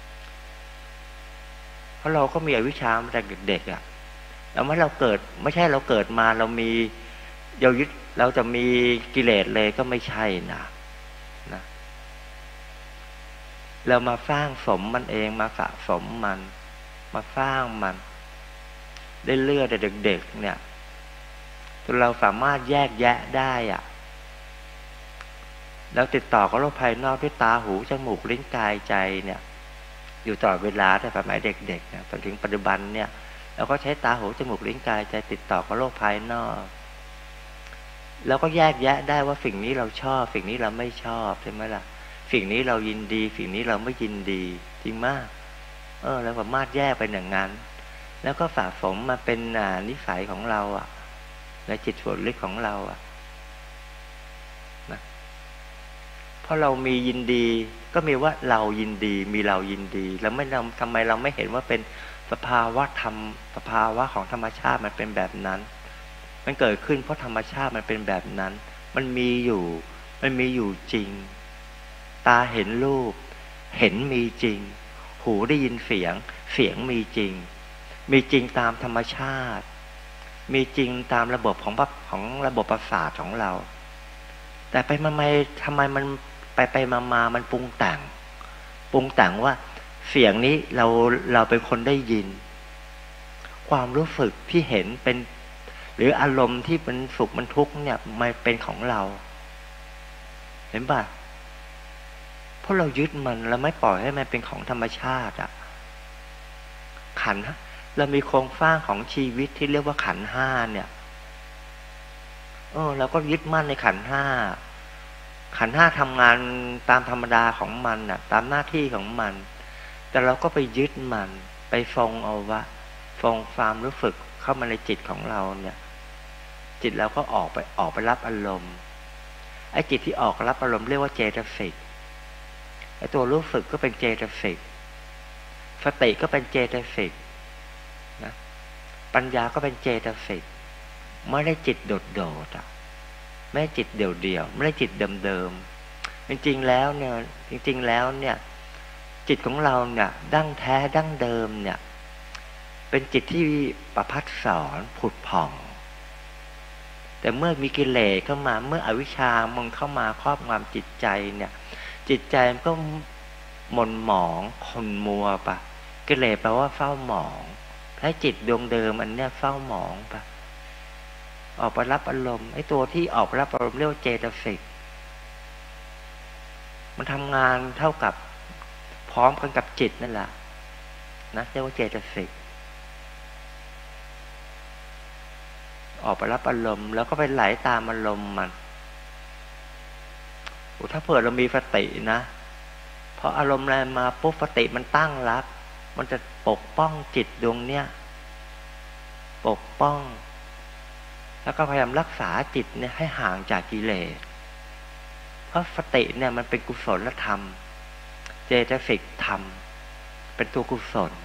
เพราะเราก็มีอวิชชามาตั้งแต่เด็กๆอ่ะแล้วเมื่อเราเกิดไม่ใช่เราเกิดมาเรามีเรายึดเราจะมีกิเลสเลยก็ไม่ใช่นะเรามาสร้างสมมันเองมาสะสมมันมาสร้างมันได้เลื่อยแต่เด็กๆเนี่ยจนเราสามารถแยกแยะได้อ่ะแล้วติดต่อกับโลกภายนอกด้วยตาหูจมูกลิ้นกายใจเนี่ยอยู่ตลอดเวลาแต่สมัยเด็กๆเนี่ยจนถึงปัจจุบันเนี่ยเราก็ใช้ตาหูจมูกลิ้นกายใจติดต่อกับโลกภายนอกแล้วก็แยกแยะได้ว่าสิ่งนี้เราชอบสิ่งนี้เราไม่ชอบใช่ไหมล่ะสิ่งนี้เรายินดีสิ่งนี้เราไม่ยินดีจริงมากเราสามารถแยกไปอย่างนั้นแล้วก็สะสมมาเป็นนิสัยของเราอ่ะในจิตส่วนลึกของเราอ่ะนะเพราะเรามียินดีก็มีว่าเรายินดีมีเรายินดีแล้วไม่ทำไมเราไม่เห็นว่าเป็นสภาวะธรรมสภาวะของธรรมชาติมันเป็นแบบนั้นมันเกิดขึ้นเพราะธรรมชาติมันเป็นแบบนั้นมันมีอยู่จริงตาเห็นรูปเห็นมีจริงหูได้ยินเสียงมีจริงตามธรรมชาติมีจริงตามระบบของระบบประสาทของเราแต่ไปมาทำไมมันไปมามันปรุงแต่งว่าเสียงนี้เราเป็นคนได้ยินความรู้สึกที่เห็นเป็นหรืออารมณ์ที่มันสุขมันทุกข์เนี่ยมันเป็นของเราเห็นป่ะเพราะเรายึดมันเราไม่ปล่อยให้มันเป็นของธรรมชาติอ่ะขันธ์เรามีโครงสร้างของชีวิตที่เรียกว่าขันธ์ห้าเนี่ยเราก็ยึดมั่นในขันธ์ห้าทำงานตามธรรมดาของมันน่ะตามหน้าที่ของมันแต่เราก็ไปยึดมันไปฟงเอาวะฟงความรู้สึกเข้ามาในจิตของเราเนี่ยจิตเราก็ออกไปรับอารมณ์ไอ้จิตที่ออกรับอารมณ์เรียกว่าเจตสิกไอ้ตัวรู้สึกก็เป็นเจตสิกสติก็เป็นเจตสิกนะปัญญาก็เป็นเจตสิกไม่ได้จิตโดดอ่ะไม่ได้จิตเดี่ยวไม่ได้จิตเดิมจริงๆแล้วเนี่ยจิตของเราเนี่ยดั้งแท้ดั้งเดิมเนี่ยเป็นจิตที่ประภัสสรผุดผ่องแต่เมื่อมีกิเลสเข้ามาเมื่ออวิชชามันเข้ามาครอบงำจิตใจเนี่ยจิตใจมันก็หม่นหมองขุ่นมัวปะกิเลสแปลว่าเฝ้าหมองให้จิตดวงเดิมอันเนี้ยเฝ้าหมองปะออกไปรับอารมณ์ไอ้ตัวที่ออกไปรับอารมณ์เรียกว่าเจตสิกมันทำงานเท่ากับพร้อมกันกับจิตนั่นแหละนะเรียกว่าเจตสิกออกไปรับอารมณ์แล้วก็ไปไหลตามอารมณ์มันถ้าเผื่อเรามีสตินะพออารมณ์อะไรมาปุ๊บสติมันตั้งรับมันจะปกป้องจิตดวงเนี้ยปกป้องแล้วก็พยายามรักษาจิตเนี่ยให้ห่างจากกิเลสเพราะสติเนี่ยมันเป็นกุศลธรรมเจตสิกธรรมเป็นตัวกุศล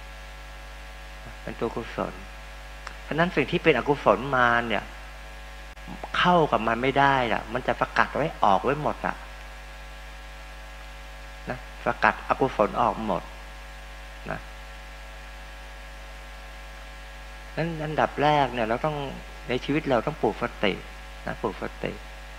เพราะนั้นสิ่งที่เป็นอกุศลมาเนี่ยเข้ากับมันไม่ได้ล่ะมันจะประกัดไว้ออกไว้หมดอ่ะนะประกัดอกุศลออกหมดนะนั้นอันดับแรกเนี่ยเราต้องในชีวิตเราต้องปลูกสตินะปลูกสติ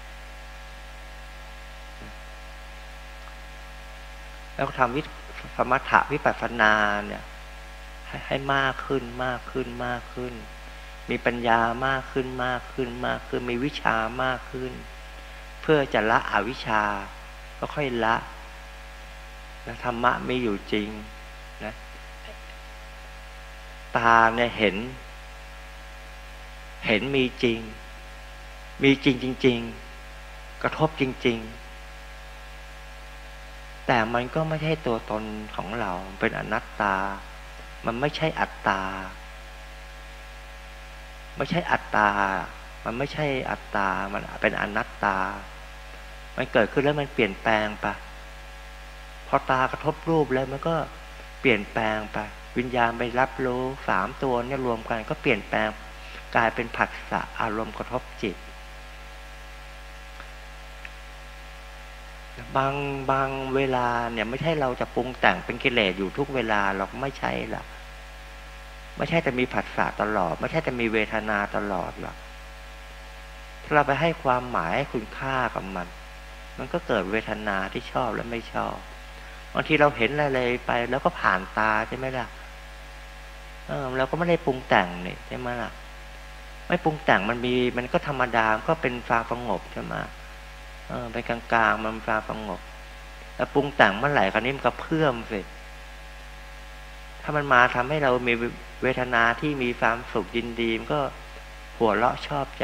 แล้วทำสมถะวิปัสสนาเนี่ยให้มากขึ้นมีปัญญามากขึ้นมีวิชามากขึ้นเพื่อจะละอวิชชาก็ค่อยละนะธรรมะมีอยู่จริงนะตาเนี่ยเห็นมีจริงจริงกระทบจริงๆแต่มันก็ไม่ใช่ตัวตนของเราเป็นอนัตตามันไม่ใช่อัตตามันไม่ใช่อัตตามันเป็นอนัตตามันเกิดขึ้นแล้วมันเปลี่ยนแปลงไปพอตากระทบรูปแล้วมันก็เปลี่ยนแปลงไปวิญญาณไปรับรู้3ตัวเนี่ยรวมกันก็เปลี่ยนแปลงกลายเป็นผัสสะอารมณ์กระทบจิตบางเวลาเนี่ยไม่ใช่เราจะปรุงแต่งเป็นกิเลสอยู่ทุกเวลาหรอกไม่ใช่ล่ะไม่ใช่จะมีผัสสะตลอดไม่ใช่จะมีเวทนาตลอดหรอกถ้าเราไปให้ความหมายให้คุณค่ากับมันก็เกิดเวทนาที่ชอบและไม่ชอบบางทีเราเห็นอะไรไปแล้วก็ผ่านตาใช่ไหมล่ะเราก็ไม่ได้ปรุงแต่งนี่ใช่ไหมล่ะไม่ปรุงแต่งมันก็ธรรมดาก็เป็นความสงบใช่ไหมเป็นกลางๆมันความสงบแล้วปรุงแต่งเมื่อไหร่คราวนี้มันก็เพิ่มสิถ้ามันมาทำให้เรามีเวทนาที่มีความสุขยินดีมันก็หัวเราะชอบใจ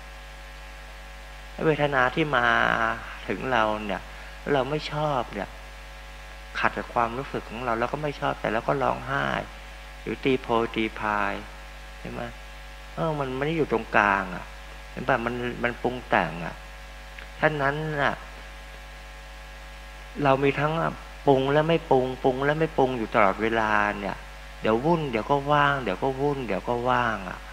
เวทนาที่มาถึงเราเนี่ยเราไม่ชอบเนี่ยขัดกับความรู้สึกของเราแล้วก็ไม่ชอบแต่แล้วก็ร้องไห้หรือตีโพยตีพายใช่ไหมมันไม่ได้อยู่ตรงกลางอ่ะเห็นป่ะมันปรุงแต่งอ่ะท่านนั้นน่ะเรามีทั้งปรุงและไม่ปรุงปรุงและไม่ปรุงอยู่ตลอดเวลาเนี่ยเดี๋ยววุ่นเดี๋ยวก็ว่างเดี๋ยวก็วุ่นเดี๋ยวก็ว่างอ่ะ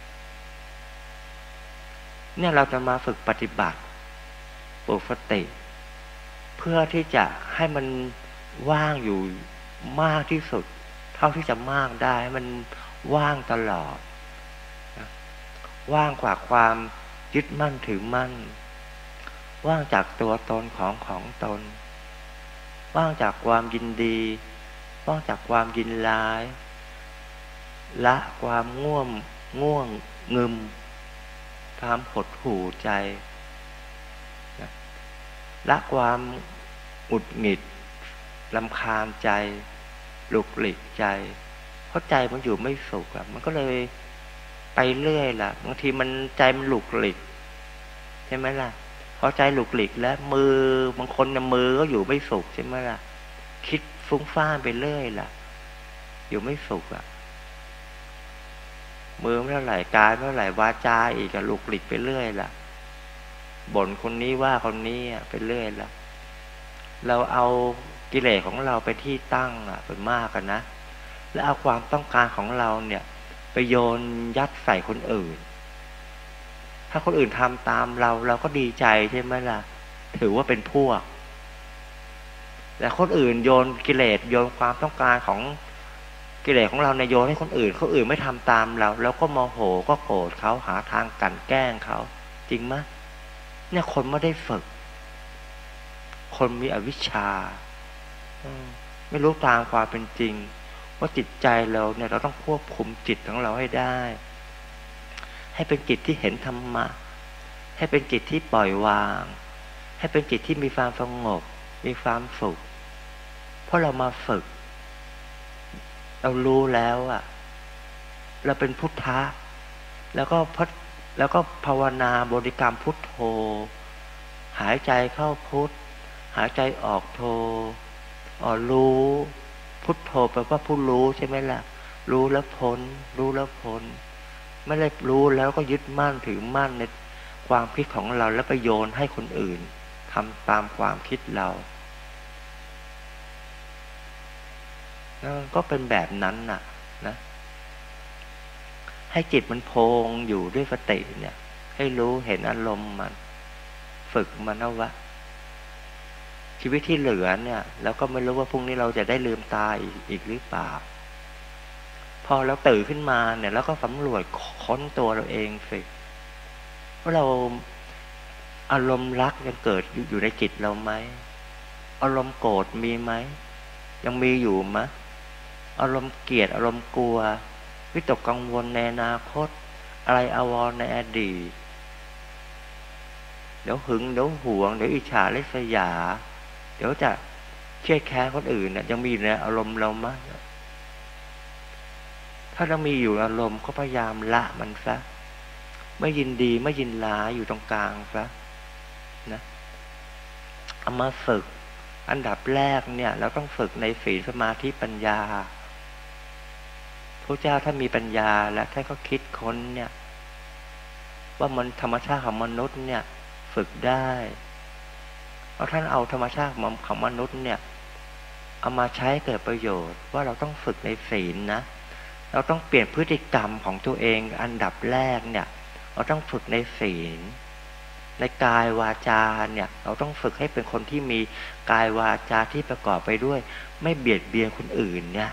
เนี่ยเราจะมาฝึกปฏิบัติปลุกสติเพื่อที่จะให้มันว่างอยู่มากที่สุดเท่าที่จะมากได้ให้มันว่างตลอดว่างกว่าความยึดมั่นถือมั่นว่างจากตัวตนของตนว่างจากความยินดีว่างจากความยินร้ายละความง่วงงึมความหดหู่ใจละความหงุดหงิดรำคาญใจหลุกหลิกใจเพราะใจมันอยู่ไม่สุขมันก็เลยไปเรื่อยล่ะบางทีมันใจมันหลุกหลิกใช่ไหมล่ะพอใจหลุกหลิกแล้วมือบางคนมือก็อยู่ไม่สุขใช่ไหมล่ะคิดฟุ้งซ่านไปเรื่อยล่ะอยู่ไม่สุขมือไม่เท่าไหร่กายไม่เท่าไหร่วาจาอีกหลุกหลิกไปเรื่อยล่ะบ่นคนนี้ว่าคนนี้ไปเรื่อยล่ะเราเอากิเลสของเราไปที่ตั้งเป็นมากกันนะแล้วเอาความต้องการของเราเนี่ยไปโยนยัดใส่คนอื่นถ้าคนอื่นทำตามเราก็ดีใจใช่ไหมล่ะถือว่าเป็นพวกแต่คนอื่นโยนกิเลสโยนความต้องการของกิเลสของเราในโยนให้คนอื่นไม่ทำตามเราก็โมโหก็โกรธเขาหาทางกลั่นแกล้งเขาจริงไหมเนี่ยคนไม่ได้ฝึกคนมีอวิชชาไม่รู้ตามความเป็นจริงว่าจิตใจเราเนี่ยเราต้องควบคุมจิตของเราให้ได้ให้เป็นจิตที่เห็นธรรมะให้เป็นจิตที่ปล่อยวางให้เป็นจิตที่มีความสงบมีความสุขเพราะเรามาฝึกเรารู้แล้วเราเป็นพุทธะแล้วก็ภาวนาบริกรรมพุทโธหายใจเข้าพุทหายใจออกโธรู้พุทโธแปลว่าผู้รู้ใช่ไหมล่ะรู้แล้วพ้นไม่ได้รู้แล้วก็ยึดมั่นถือมั่นในความคิดของเราแล้วไปโยนให้คนอื่นทำตามความคิดเราก็เป็นแบบนั้นนะให้จิตมันโพงอยู่ด้วยสติเนี่ยให้รู้เห็นอารมณ์มันฝึกมันเอาวะชีวิตที่เหลือเนี่ยแล้วก็ไม่รู้ว่าพรุ่งนี้เราจะได้ลืมตาอีกหรือเปล่าพอเราตื่นขึ้นมาเนี่ยแล้วก็สำรวจค้นตัวเราเองสิว่าเราอารมณ์รักยังเกิดอยู่ในจิตเราไหมอารมณ์โกรธมีไหมยังมีอยู่ไหมอารมณ์เกลียดอารมณ์กลัววิตกกังวลในอนาคตอะไรอาวรณ์ในอดีตเดี๋ยวหึงเดี๋ยวหวงเดี๋ยวอิจฉาริษยาเดี๋ยวจะเครียดแค้นคนอื่นเนี่ยยังมีอยู่ในอารมณ์เราไหมถ้าเรามีอยู่อารมณ์ก็พยายามละมันซะไม่ยินดีไม่ยินร้ายอยู่ตรงกลางซะนะเอามาฝึกอันดับแรกเนี่ยเราต้องฝึกในศีลสมาธิปัญญาพระเจ้าถ้ามีปัญญาแล้วท่านก็คิดค้นเนี่ยว่ามันธรรมชาติของมนุษย์เนี่ยฝึกได้เพราะท่านเอาธรรมชาติของมนุษย์เนี่ยเอามาใช้เกิดประโยชน์ว่าเราต้องฝึกในศีลนะเราต้องเปลี่ยนพฤติกรรมของตัวเองอันดับแรกเนี่ยเราต้องฝึกในศีลในกายวาจาเนี่ยเราต้องฝึกให้เป็นคนที่มีกายวาจาที่ประกอบไปด้วยไม่เบียดเบียนคนอื่นเนี่ย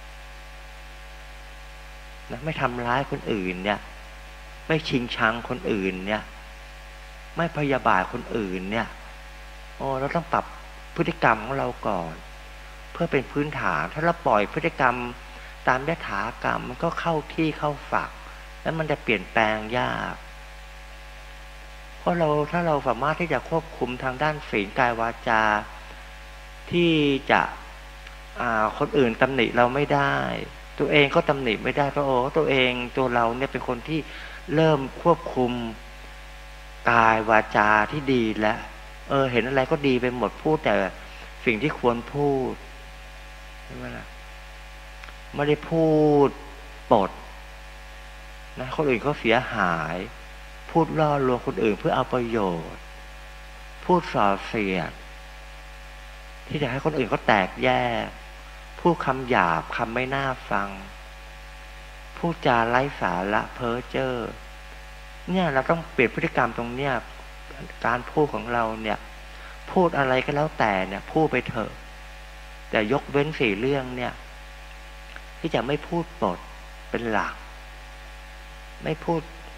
นะไม่ทำร้ายคนอื่นเนี่ยไม่ชิงชังคนอื่นเนี่ยไม่พยาบาทคนอื่นเนี่ยเราต้องปรับพฤติกรรมของเราก่อนเพื่อเป็นพื้นฐานถ้าเราปล่อยพฤติกรรมตามยถากรรมมันก็เข้าที่เข้าฝักแล้วมันจะเปลี่ยนแปลงยากเพราะถ้าเราสามารถที่จะควบคุมทางด้านศีลกายวาจาที่จะคนอื่นตำหนิเราไม่ได้ตัวเองก็ตำหนิไม่ได้เพราะตัวเองตัวเราเนี่ยเป็นคนที่เริ่มควบคุมกายวาจาที่ดีแล้วเห็นอะไรก็ดีไปหมดพูดแต่สิ่งที่ควรพูดใช่ไหมล่ะไม่ได้พูดปดนะคนอื่นเขาเสียหายพูดล่อลวงคนอื่นเพื่อเอาประโยชน์พูดส่อเสียดที่จะให้คนอื่นเขาแตกแยกพูดคำหยาบคำไม่น่าฟังพูดจาไร้สาระเพ้อเจ้อเนี่ยเราต้องเปลี่ยนพฤติกรรมตรงเนี้ยการพูดของเราเนี่ยพูดอะไรก็แล้วแต่เนี่ยพูดไปเถอะแต่ยกเว้น4เรื่องเนี่ยที่จะไม่พูดปดเป็นหลักไม่พูด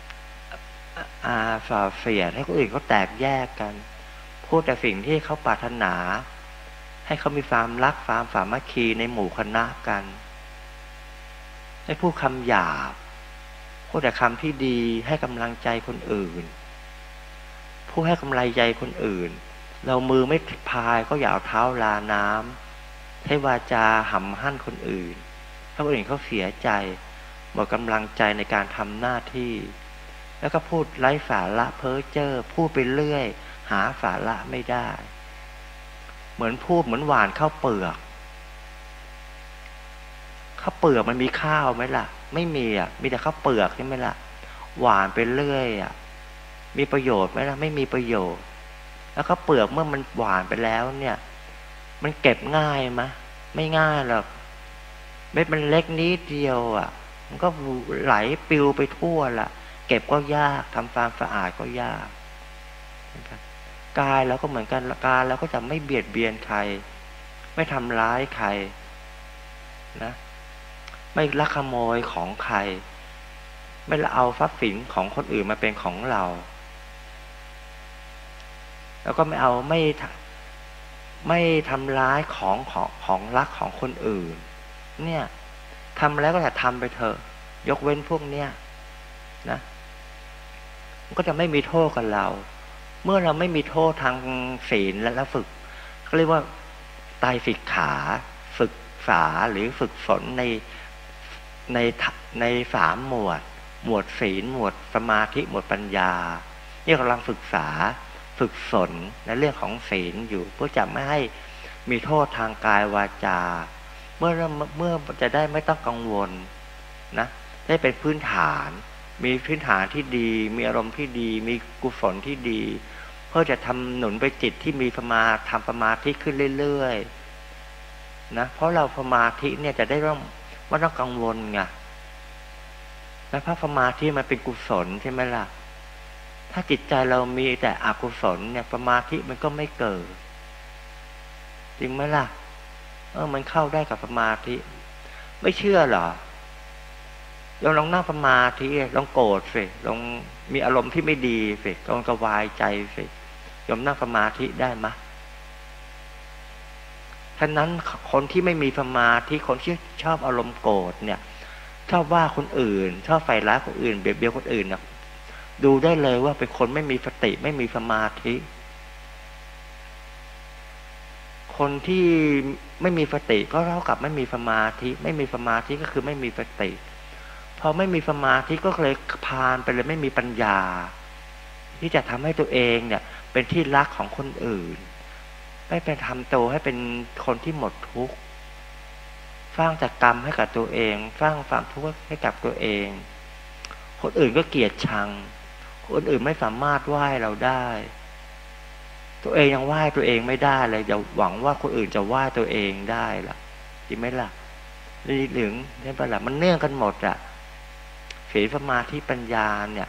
ส่อเสียดให้คนอื่นเขาแตกแยกกันพูดแต่สิ่งที่เขาปรารถนาให้เขามีความรักความสามัคคีในหมู่คณะกันให้พูดคำหยาบพูดแต่คำที่ดีให้กำลังใจคนอื่นพูดให้กำลังใจคนอื่นเรามือไม่พายก็อย่าเอาเท้าลาน้ำให้วาจาห่ำหั่นคนอื่นถ้าคนอื่นเขาเสียใจหมดกำลังใจในการทำหน้าที่แล้วก็พูดไร้สาระเพ้อเจ้อพูดไปเรื่อยหาสาระไม่ได้เหมือนพูดเหมือนหวานข้าวเปลือกข้าวเปลือกมันมีข้าวไหมล่ะไม่มีมีแต่ข้าวเปลือกใช่ไหมล่ะหวานไปเรื่อยมีประโยชน์ไหมล่ะไม่มีประโยชน์แล้วข้าวเปลือกเมื่อมันหวานไปแล้วเนี่ยมันเก็บง่ายไหมไม่ง่ายหรอกเม็ดมันเล็กนิดเดียวมันก็ไหลปลิวไปทั่วละเก็บก็ยากทำความสะอาดก็ยากกายเราก็เหมือนกันกายเราก็จะไม่เบียดเบียนใครไม่ทำร้ายใครนะไม่ลักขโมยของใครไม่ละเอาทรัพย์สินของคนอื่นมาเป็นของเราแล้วก็ไม่เอาไม่ทำร้ายของรักของคนอื่นเนี่ยทำแล้วก็จะทำไปเถอะยกเว้นพวกเนี้ยนะมันก็จะไม่มีโทษกับเราเมื่อเราไม่มีโทษทางศีลและฝึกเขาเรียกว่าไตรสิกขาฝึกษาหรือฝึกฝนใน3 หมวดศีลหมวดสมาธิหมวดปัญญานี่กำลังฝึกษาฝึกฝนในเรื่องของศีลอยู่เพื่อจะไม่ให้มีโทษทางกายวาจาเมื่อจะได้ไม่ต้องกังวลนะได้เป็นพื้นฐานมีพื้นฐานที่ดีมีอารมณ์ที่ดีมีกุศลที่ดีเพื่อจะทำหนุนไปจิตที่มีทำสมาธิขึ้นเรื่อยๆนะเพราะเราสมาธิเนี่ยจะได้ไม่ต้องกังวลไงและพระสมาธิมันเป็นกุศลใช่ไหมล่ะถ้าจิตใจเรามีแต่อกุศลเนี่ยสมาธิมันก็ไม่เกิดจริงไหมล่ะมันเข้าได้กับสมาธิไม่เชื่อเหรอลองนั่งสมาธิลองโกรธสิลองมีอารมณ์ที่ไม่ดีสิลองกวายใจสิยอมนั่งสมาธิได้ไหมฉะนั้นคนที่ไม่มีสมาธิคนที่ชอบอารมณ์โกรธเนี่ยชอบว่าคนอื่นชอบใส่ร้ายคนอื่นเบียดเบียนคนอื่นเนี่ยดูได้เลยว่าเป็นคนไม่มีสติไม่มีสมาธิคนที่ไม่มีสติก็เท่ากับไม่มีสมาธิไม่มีสมาธิก็คือไม่มีสติพอไม่มีสมาธิก็เลยพาลไปเลยไม่มีปัญญาที่จะทำให้ตัวเองเนี่ยเป็นที่รักของคนอื่นไม่เป็นทำตัวให้เป็นคนที่หมดทุกข์สร้างจากกรรมให้กับตัวเองสร้างความทุกข์ให้กับตัวเองคนอื่นก็เกลียดชังคนอื่นไม่สามารถไหว้เราได้ตัวเองยังไหว้ตัวเองไม่ได้เลยจะหวังว่าคนอื่นจะไหว้ตัวเองได้ล่ะจริงไหมล่ะหรือใช่ปะล่ะมันเนื่องกันหมดอะศีลสมาธิปัญญาเนี่ย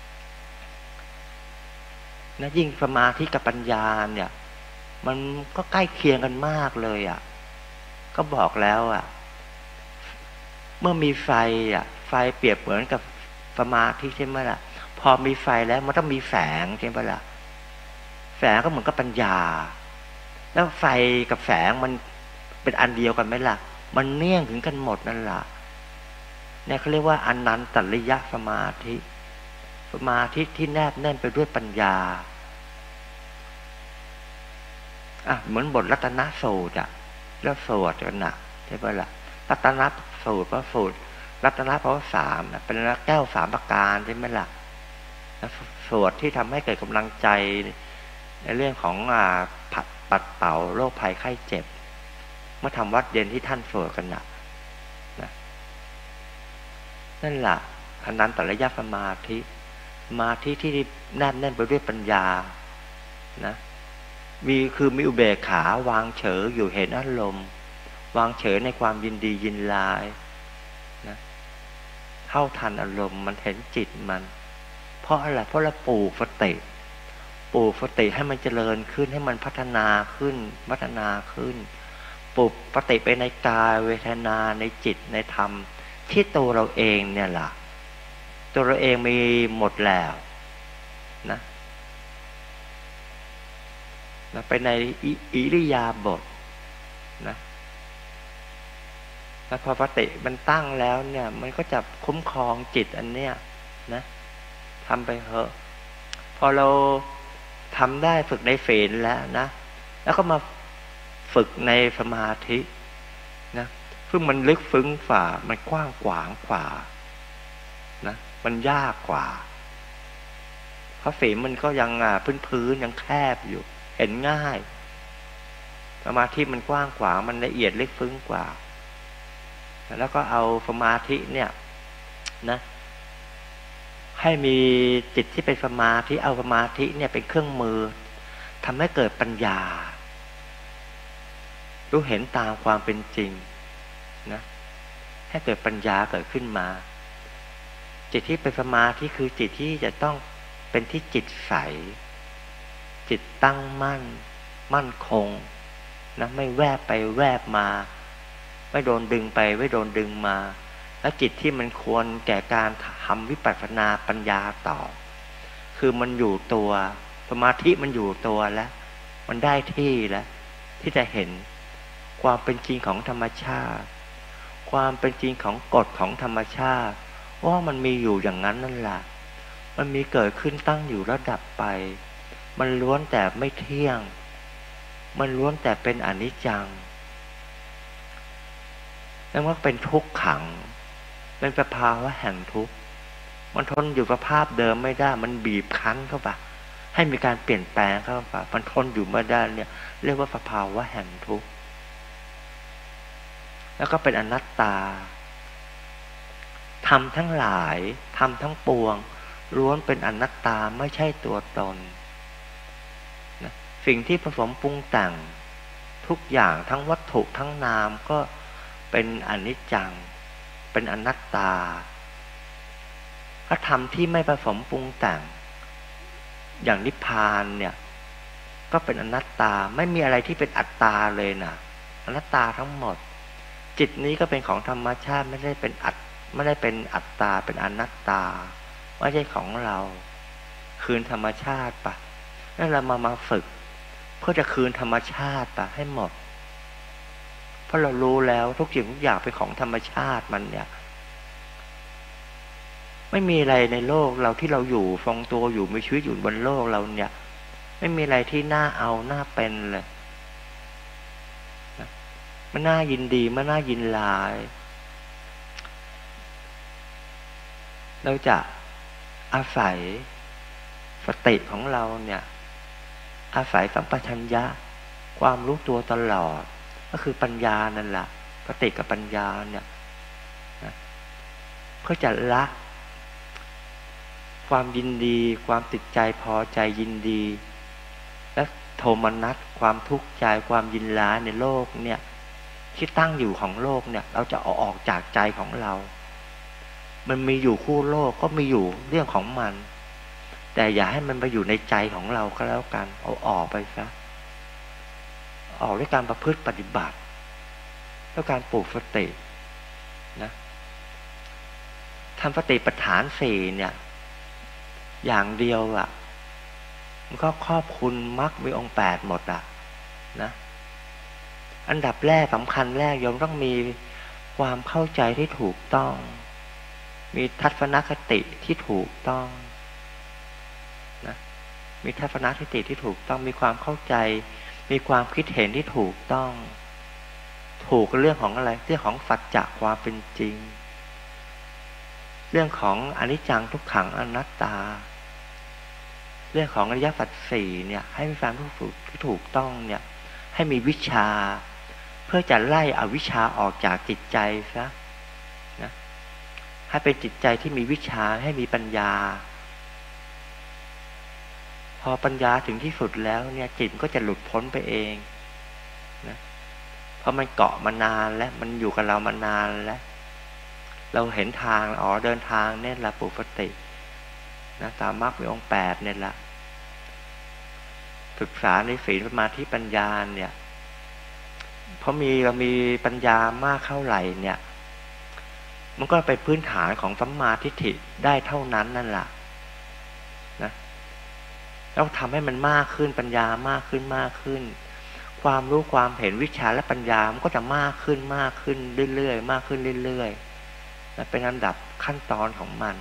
นะยิ่งสมาธิกับปัญญาเนี่ยมันก็ใกล้เคียงกันมากเลยอ่ะก็บอกแล้วอ่ะเมื่อมีไฟอ่ะไฟเปรียบเหมือนกับสมาธิใช่ไหมล่ะพอมีไฟแล้วมันต้องมีแสงใช่ไหมล่ะแสงก็เหมือนกับปัญญาแล้วไฟกับแสงมันเป็นอันเดียวกันไหมล่ะมันเนื่องถึงกันหมดนั่นแหละเนี่ยเขาเรียกว่าอนันตริยสมาธิสมาธิที่แนบแน่นไปด้วยปัญญาเหมือนบทรัตนสูตรแล้วสวดกันนะใช่ไหมล่ะรัตนสูตรพระสูตรรัตนเพราะสามเป็นแก้วสามประการใช่ไหมล่ะสวดที่ทำให้เกิดกำลังใจในเรื่องของปัดเป่าโรคภัยไข้เจ็บเมื่อทำวัดเย็นที่ท่านสวดกันนะนั่นแหละอนันตริยสมาธิที่แนบแน่นไปด้วยปัญญานะมีอุเบกขาวางเฉยอยู่เห็นอารมณ์วางเฉยในความยินดียินร้ายนะเท่าทันอารมณ์มันเห็นจิตมันเพราะอะไรเพราะเราปลูกสติให้มันเจริญขึ้นให้มันพัฒนาขึ้นปลูกสติไปในกายเวทนาในจิตในธรรมที่ตัวเราเองเนี่ยล่ะตัวเราเองมีหมดแล้วนะไปในอิริยาบถนะแล้วพอสติมันตั้งแล้วเนี่ยมันก็จะคุ้มครองจิตอันเนี้ยนะทำไปเถอะพอเราทำได้ฝึกในศีลแล้วนะแล้วก็มาฝึกในสมาธินะซึ่งมันลึกซึ้งฝ่ามันกว้างขวางกว่านะมันยากกว่าเพราะศีลมันก็ยังพื้นยังแคบอยู่เห็นง่ายสมาธิมันกว้างกว่ามันละเอียดลึกซึ้งกว่าแล้วก็เอาสมาธิเนี่ยนะให้มีจิตที่เป็นสมาธิเอาสมาธิเนี่ยเป็นเครื่องมือทำให้เกิดปัญญารู้เห็นตามความเป็นจริงนะให้เกิดปัญญาเกิดขึ้นมาจิตที่เป็นสมาธิคือจิตที่จะต้องเป็นที่จิตใสจิตตั้งมั่นคงนะไม่แวบไปแวบมาไม่โดนดึงไปไม่โดนดึงมาแล้วจิตที่มันควรแก่การทำวิปัสสนาปัญญาต่อคือมันอยู่ตัวสมาธิมันอยู่ตัวแล้วมันได้ที่แล้วที่จะเห็นความเป็นจริงของธรรมชาติความเป็นจริงของกฎของธรรมชาติว่ามันมีอยู่อย่างนั้นนั่นแหละมันมีเกิดขึ้นตั้งอยู่แล้วดับไปมันล้วนแต่ไม่เที่ยงมันล้วนแต่เป็นอนิจจังแล้วมันเป็นทุกขังเป็นสภาวะแห่งทุกข์มันทนอยู่สภาพเดิมไม่ได้มันบีบคั้นเข้าไปให้มีการเปลี่ยนแปลงเข้าไปมันทนอยู่ไม่ได้เนี่ยเรียกว่าสภาวะแห่งทุกข์แล้วก็เป็นอนัตตาธรรมทั้งหลายธรรมทั้งปวงล้วนเป็นอนัตตาไม่ใช่ตัวตนนะสิ่งที่ผสมปรุงแต่งทุกอย่างทั้งวัตถุทั้งนามก็เป็นอนิจจังเป็นอนัตตาถ้าธรรมที่ไม่ผสมปรุงแต่งอย่างนิพพานเนี่ยก็เป็นอนัตตาไม่มีอะไรที่เป็นอัตตาเลยนะอนัตตาทั้งหมดจิตนี้ก็เป็นของธรรมชาติไม่ได้เป็นอัตตาเป็นอนัตตาไม่ใช่ของเราคืนธรรมชาติปะนั่นเรามาฝึกเพื่อจะคืนธรรมชาติปะให้หมดเพราะเรารู้แล้วทุกสิ่งทุกอย่างเป็นของธรรมชาติมันเนี่ยไม่มีอะไรในโลกเราที่เราอยู่ทรงตัวอยู่มีชีวิตอยู่บนโลกเราเนี่ยไม่มีอะไรที่น่าเอาน่าเป็นเลยมันน่ายินดีมันน่ายินร้ายเราจะอาศัยสติของเราเนี่ยอาศัยสัมปชัญญะความรู้ตัวตลอดก็คือปัญญานั่นแหละสติกับปัญญาเนี่ยเพื่อจะละความยินดีความติดใจพอใจยินดีและโทมนัสความทุกข์ใจความยินร้ายในโลกเนี่ยที่ตั้งอยู่ของโลกเนี่ยเราจะเอาออกจากใจของเรามันมีอยู่คู่โลกก็มีอยู่เรื่องของมันแต่อย่าให้มันไปอยู่ในใจของเราก็แล้วกันเอาออกไปซะออกด้วยการประพฤติปฏิบัติด้วยการปลูกสตินะทำสติปัฏฐานสี่เนี่ยอย่างเดียวอ่ะมันก็ครอบคลุมมรรคมีองค์8หมดอ่ะนะอันดับแรกสำคัญแรกโยมต้องมีความเข้าใจที่ถูกต้องมีทัศนคติที่ถูกต้องนะมีทัศนคติที่ถูกต้องมีความเข้าใจมีความคิดเห็นที่ถูกต้องถูกเรื่องของอะไรเรื่องของสัจจะความเป็นจริงเรื่องของอนิจจังทุกขังอนัตตาเรื่องของอริยสัจสี่เนี่ยให้มีความที่ถูกต้องเนี่ยให้มีวิชาเพื่อจะไล่อวิชชาออกจากจิตใจซะนะให้เป็นจิตใจที่มีวิชาให้มีปัญญาพอปัญญาถึงที่สุดแล้วเนี่ยจิตก็จะหลุดพ้นไปเองนะเพราะมันเกาะมานานแล้วมันอยู่กับเรามานานแล้วเราเห็นทางเดินทางเนี่ยละปกตินะตามมรรคมีองค์8เนี่ยละศึกษาในศีลสมาธิปัญญาเนี่ยเพราะเรามีปัญญามากเท่าไหร่เนี่ยมันก็เป็นพื้นฐานของสัมมาทิฏฐิได้เท่านั้นนั่นแหละนะเราทำให้มันมากขึ้นปัญญามากขึ้นมากขึ้นความรู้ความเห็นวิชาและปัญญามันก็จะมากขึ้นมากขึ้นเรื่อยๆมากขึ้นเรื่อยๆนะเป็นลำดับขั้นตอนของมัน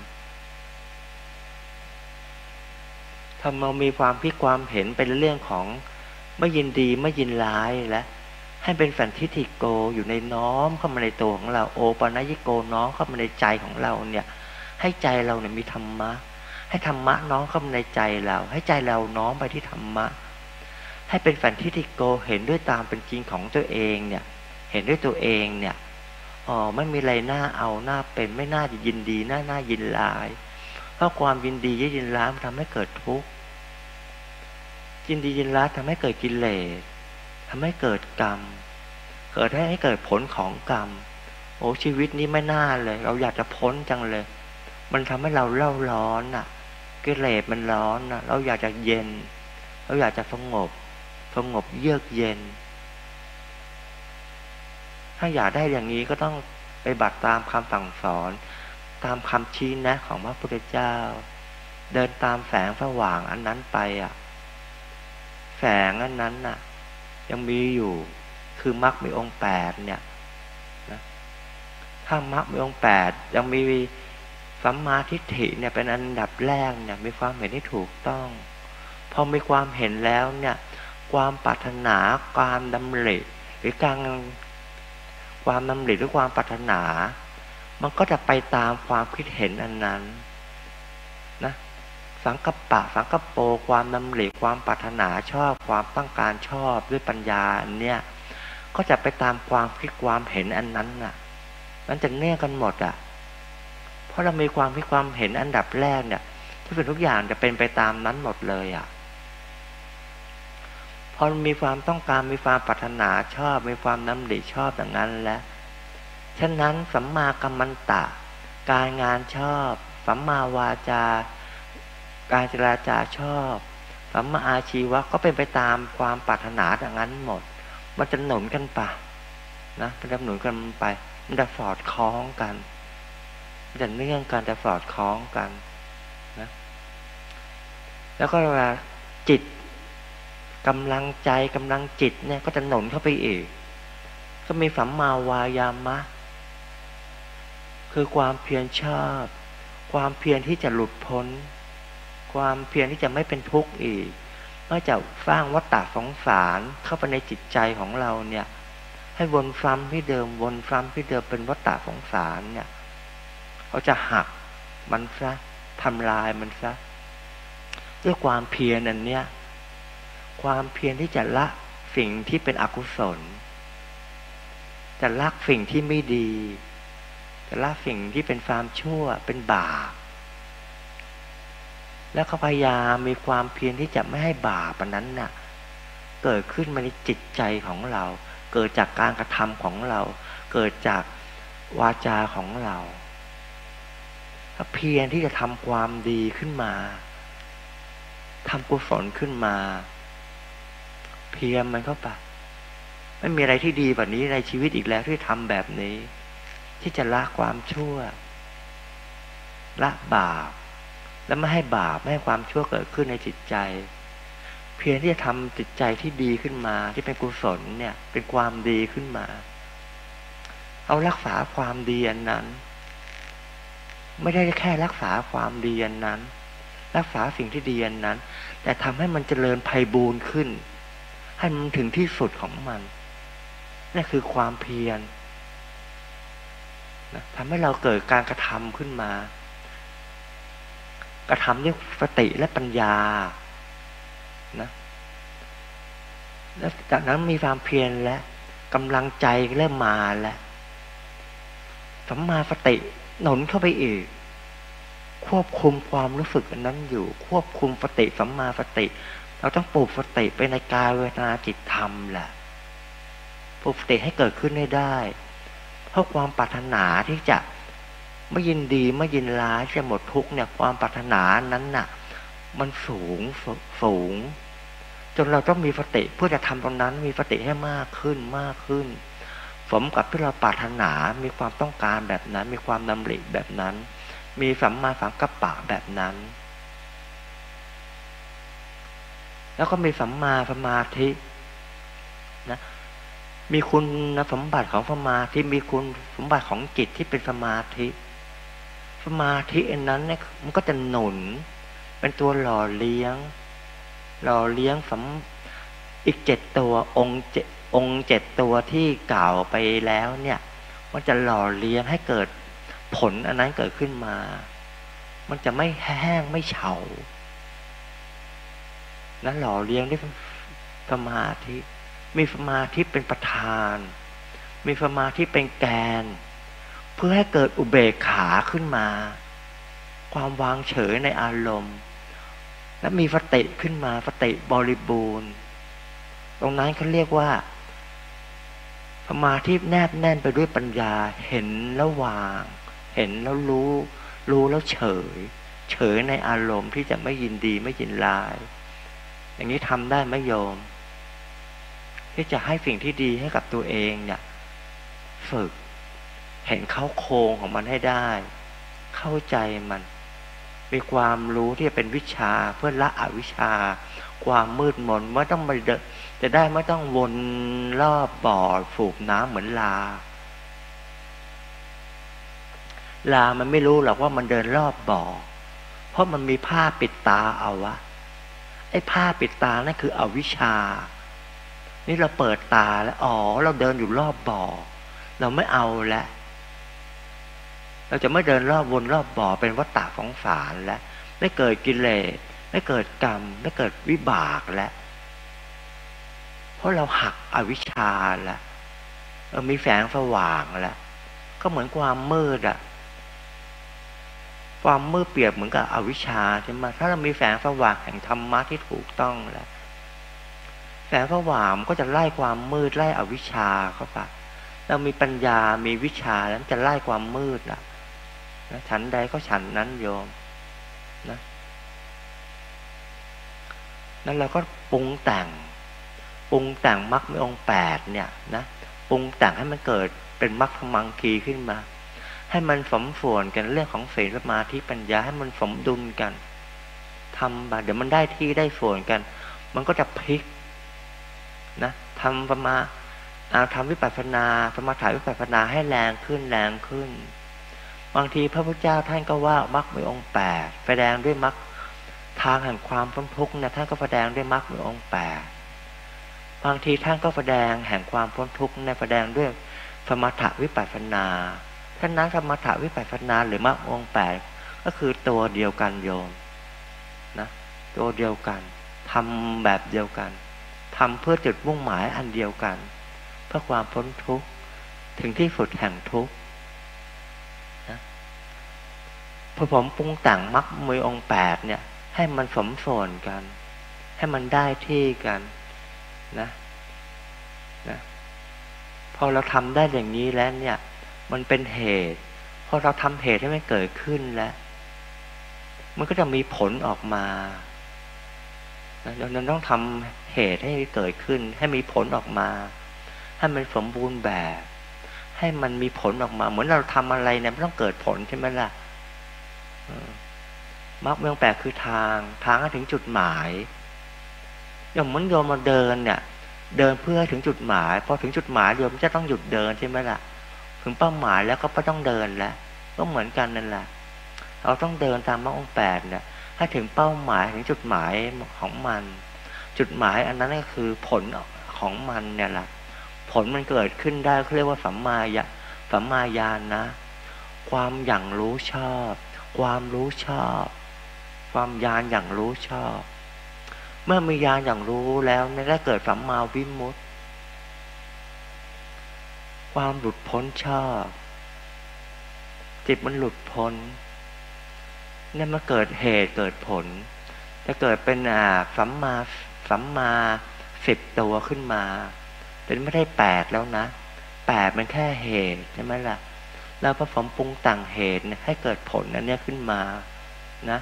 ถ้าเรามีความคิดความเห็นเป็นเรื่องของไม่ยินดีไม่ยินร้ายและให้เป็นสันทิฏฐิโกอยู่ในน้อมเข้ามาในตัวของเราโอปนัญญิโกน้อมเข้ามาในใจของเราเนี่ยให้ใจเราเนี่ยมีธรรมะให้ธรรมะน้อมเข้ามาในใจเราให้ใจเราน้อมไปที่ธรรมะให้เป็นสันทิฏฐิโกเห็นด้วยตามเป็นจริงของตัวเองเนี่ยเห็นด้วยตัวเองเนี่ยไม่มีอะไรน่าเอาน่าเป็นไม่น่าจะยินดีน่ายินร้ายเพราะความยินดียินร้ายมันทำให้เกิดทุกข์ยินดียินร้ายทำให้เกิดกิเลสทำให้เกิดกรรมเกิดให้เกิดผลของกรรมโอ้ชีวิตนี้ไม่น่าเลยเราอยากจะพ้นจังเลยมันทำให้เราเล่าร้อนอ่ะกิเลสมันร้อนอ่ะเราอยากจะเย็นเราอยากจะสงบเยือกเย็นถ้าอยากได้อย่างนี้ก็ต้องไปบัติตามคำสั่งสอนตามคำชี้แนะของพระพุทธเจ้าเดินตามแสงสว่างอันนั้นไปอ่ะแสงอันนั้นน่ะยังมีอยู่คือมรรคมีองค์8เนี่ยนะถ้ามรรคมีองค์8ยังมีสัมมาทิฏฐิเนี่ยเป็นอันดับแรกเนี่ยมีความเห็นที่ถูกต้องพอมีความเห็นแล้วเนี่ยความปรารถนาความดำริหรือความดำริหรือความปรารถนามันก็จะไปตามความคิดเห็นอันนั้นนะสังกัปปะสังกัปโปความดำริความปรารถนาชอบความต้องการชอบด้วยปัญญาอันเนี้ยก็จะไปตามความคิดความเห็นอันนั้นน่ะมันจะเนื่องกันหมดอ่ะเพราะเรามีความคิดความเห็นอันดับแรกเนี่ยทุกสิ่งทุกอย่างจะเป็นไปตามนั้นหมดเลยอ่ะพอมีความต้องการมีความปรารถนาชอบมีความดำริชอบอย่างนั้นแล้วฉะนั้นสัมมากัมมันตะการงานชอบสัมมาวาจาการเจรจาชอบสัมมาอาชีวะก็เป็นไปตามความปรารถนาอย่างนั้นหมดมันจะหนุนกันไปนะมันจะหนุนกันไปมันจะสอดคล้องกันมันจะเนื่องกันจะสอดคล้องกันนะแล้วก็เวลาจิตกำลังใจกำลังจิตเนี่ยก็จะหนุนเข้าไปอีกก็มีสัมมาวายามะคือความเพียรชอบความเพียรที่จะหลุดพ้นความเพียรที่จะไม่เป็นทุกข์อีกนอกจากสร้างวัฏฏะสงสารเข้าไปในจิตใจของเราเนี่ยให้วนซ้ำที่เดิมวนซ้ำที่เดิมเป็นวัฏฏะสงสารเนี่ยเขาจะหักมันซะทำลายมันซะด้วยความเพียรนั่นเนี่ยความเพียรที่จะละสิ่งที่เป็นอกุศลจะละสิ่งที่ไม่ดีจะละสิ่งที่เป็นความชั่วเป็นบาปแล้วเขาพยายามมีความเพียรที่จะไม่ให้บาปอันนั้นน่ะเกิดขึ้นมาในจิตใจของเราเกิดจากการกระทำของเราเกิดจากวาจาของเราเพียรที่จะทำความดีขึ้นมาทำกุศลขึ้นมาเพียรมันเข้าไปไม่มีอะไรที่ดีแบบนี้ในชีวิตอีกแล้วที่ทำแบบนี้ที่จะละความชั่วละบาปและไม่ให้บาปไม่ให้ความชั่วเกิดขึ้นในจิตใจเพียรที่จะทำจิตใจที่ดีขึ้นมาที่เป็นกุศลเนี่ยเป็นความดีขึ้นมาเอารักษาความดีอันนั้นไม่ได้แค่รักษาความดีอันนั้นรักษาสิ่งที่ดีอันนั้นแต่ทำให้มันเจริญไพบูรย์ขึ้นให้มันถึงที่สุดของมันนั่นคือความเพียรนะทำให้เราเกิดการกระทำขึ้นมากระทำด้วยสติและปัญญานะแล้วจากนั้นมีความเพียรและกำลังใจเริ่มมาแล้วสัมมาสติหนุนเข้าไปอีกควบคุมความรู้สึกอันนั้นอยู่ควบคุมสติสัมมาสติเราต้องปลูกสติไปในกายเวทนาจิตธรรมแหละปลูกสติให้เกิดขึ้นได้เพราะความปรารถนาที่จะไม่ยินดีไม่ยินร้ายจะหมดทุกข์เนี่ยความปรารถนานั้นน่ะมันสูงจนเราต้องมีสติเพื่อจะทำตรงนั้นมีสติให้มากขึ้นสมกับที่เราปรารถนามีความต้องการแบบนั้นมีความดำริแบบนั้นมีสัมมาสังกัปปะแบบนั้นแล้วก็มีสัมมาสมาธินะมีคุณสมบัติของสมาธิมีคุณสมบัติของจิตที่เป็นสมาธิอันนั้นเนี่ยมันก็จะหนุนเป็นตัวหล่อเลี้ยงอีก7ตัวองค์7ตัวที่กล่าวไปแล้วเนี่ยมันจะหล่อเลี้ยงให้เกิดผลอันนั้นเกิดขึ้นมามันจะไม่แห้งไม่เฉาและหล่อเลี้ยงด้วยสมาธิมีสมาธิเป็นประธานมีสมาธิเป็นแกนเพื่อให้เกิดอุเบกขาขึ้นมาความวางเฉยในอารมณ์และมีสติขึ้นมาสติบริบูรณ์ตรงนั้นเขาเรียกว่าสมาธิแนบแน่นไปด้วยปัญญาเห็นแล้ววางเห็นแล้วรู้แล้วเฉยในอารมณ์ที่จะไม่ยินดีไม่ยินร้ายอย่างนี้ทำได้ไหมโยมที่จะให้สิ่งที่ดีให้กับตัวเองเนี่ยฝึกเห็นเข้าโครงของมันให้ได้เข้าใจมันมีความรู้ที่จะเป็นวิชาเพื่อละอวิชชาความมืดมนไม่ต้องมาจะได้ไม่ต้องวนรอบบ่อสูบน้ำเหมือนลามันไม่รู้หรอกว่ามันเดินรอบบ่อเพราะมันมีผ้าปิดตาเอาวะไอ้ผ้าปิดตานั่นคืออวิชชานี่เราเปิดตาแล้วเราเดินอยู่รอบบ่อเราไม่เอาแล้วเราจะไม่เดินวนรอบบ่อเป็นวัฏฏะของสารแล้วไม่เกิดกิเลสไม่เกิดกรรมไม่เกิดวิบากแล้วเพราะเราหักอวิชชาแล้วมีแสงสว่างแล้วก็เหมือนความมืดความมืดเปรียบเหมือนกับอวิชชาใช่ไหมถ้าเรามีแสงสว่างแห่งธรรมะที่ถูกต้องแล้วแสงสว่างก็จะไล่ความมืดไล่อวิชชาเข้าไปเรามีปัญญามีวิชาแล้วจะไล่ความมืดนะฉันใดก็ฉันนั้นโยมนะนั้นเราก็ปรุงแต่งมรรคมีองค์8เนี่ยนะปรุงแต่งให้มันเกิดเป็นมรรคมังคีขึ้นมาให้มันสมส่วนกันเรื่องของศีลสมาธิปัญญาให้มันสมดุลกันทำเดี๋ยวมันได้ที่ได้ส่วนกันมันก็จะพลิกนะทำทำวิปัสสนาสมาธิวิปัสสนาให้แรงขึ้นบางทีพระพุทธเจ้าท่านก็ว่ามรรคมีองค์8แสดงด้วยมรรคทางแห่งความพ้นทุกข์เนี่ยท่านก็แสดงด้วยมรรคมีองค์8บางทีท่านก็แสดงแห่งความพ้นทุกข์เนี่ยแสดงด้วยสมถะวิปัสสนาท่านนั้นสมถะวิปัสสนาหรือมรรคองค์8ก็คือตัวเดียวกันโยมนะตัวเดียวกันทำแบบเดียวกันทำเพื่อจุดมุ่งหมายอันเดียวกันเพื่อความพ้นทุกข์ถึงที่สุดแห่งทุกข์นะพอผมปรุงแต่งมรรคมีองค์8เนี่ยให้มันสมส่วนกันให้มันได้ที่กันนะพอเราทำได้อย่างนี้แล้วเนี่ยมันเป็นเหตุพอเราทำเหตุให้มันเกิดขึ้นแล้วมันก็จะมีผลออกมาเราต้องทำเหตุให้เกิดขึ้นให้มีผลออกมาให้มันสมบูรณ์แบบให้มันมีผลออกมาเหมือนเราทำอะไรเนี่ยมันต้องเกิดผลใช่ไหมล่ะมรรคมีองค์ 8คือทางให้ถึงจุดหมายอย่างเหมือนโยมมาเดินเนี่ยเดินเพื่อถึงจุดหมายพอถึงจุดหมายโยมจะต้องหยุดเดินใช่ไหมล่ะถึงเป้าหมายแล้วก็ไม่ต้องเดินแล้วก็เหมือนกันนั่นแหละเราต้องเดินตามมรรคองค์ 8เนี่ยให้ถึงเป้าหมายถึงจุดหมายของมันจุดหมายอันนั้นก็คือผลของมันเนี่ยแหละผลมันเกิดขึ้นได้เขาเรียกว่าสัมมาญาณนะความอย่างรู้ชอบความรู้ชอบความญาณอย่างรู้ชอบเมื่อมีญาณอย่างรู้แล้วเนี่ยได้เกิดสัมมาวิมุตติความหลุดพ้นชอบจิตมันหลุดพ้นเนี่ยมันเกิดเหตุเกิดผลจะเกิดเป็นสัมมา10ตัวขึ้นมาเป็นไม่ได้8แล้วนะ8มันแค่เหตุใช่ไหมล่ะเราผสมปรุงแต่งเหตุให้เกิดผลอันนี้ขึ้นมานะ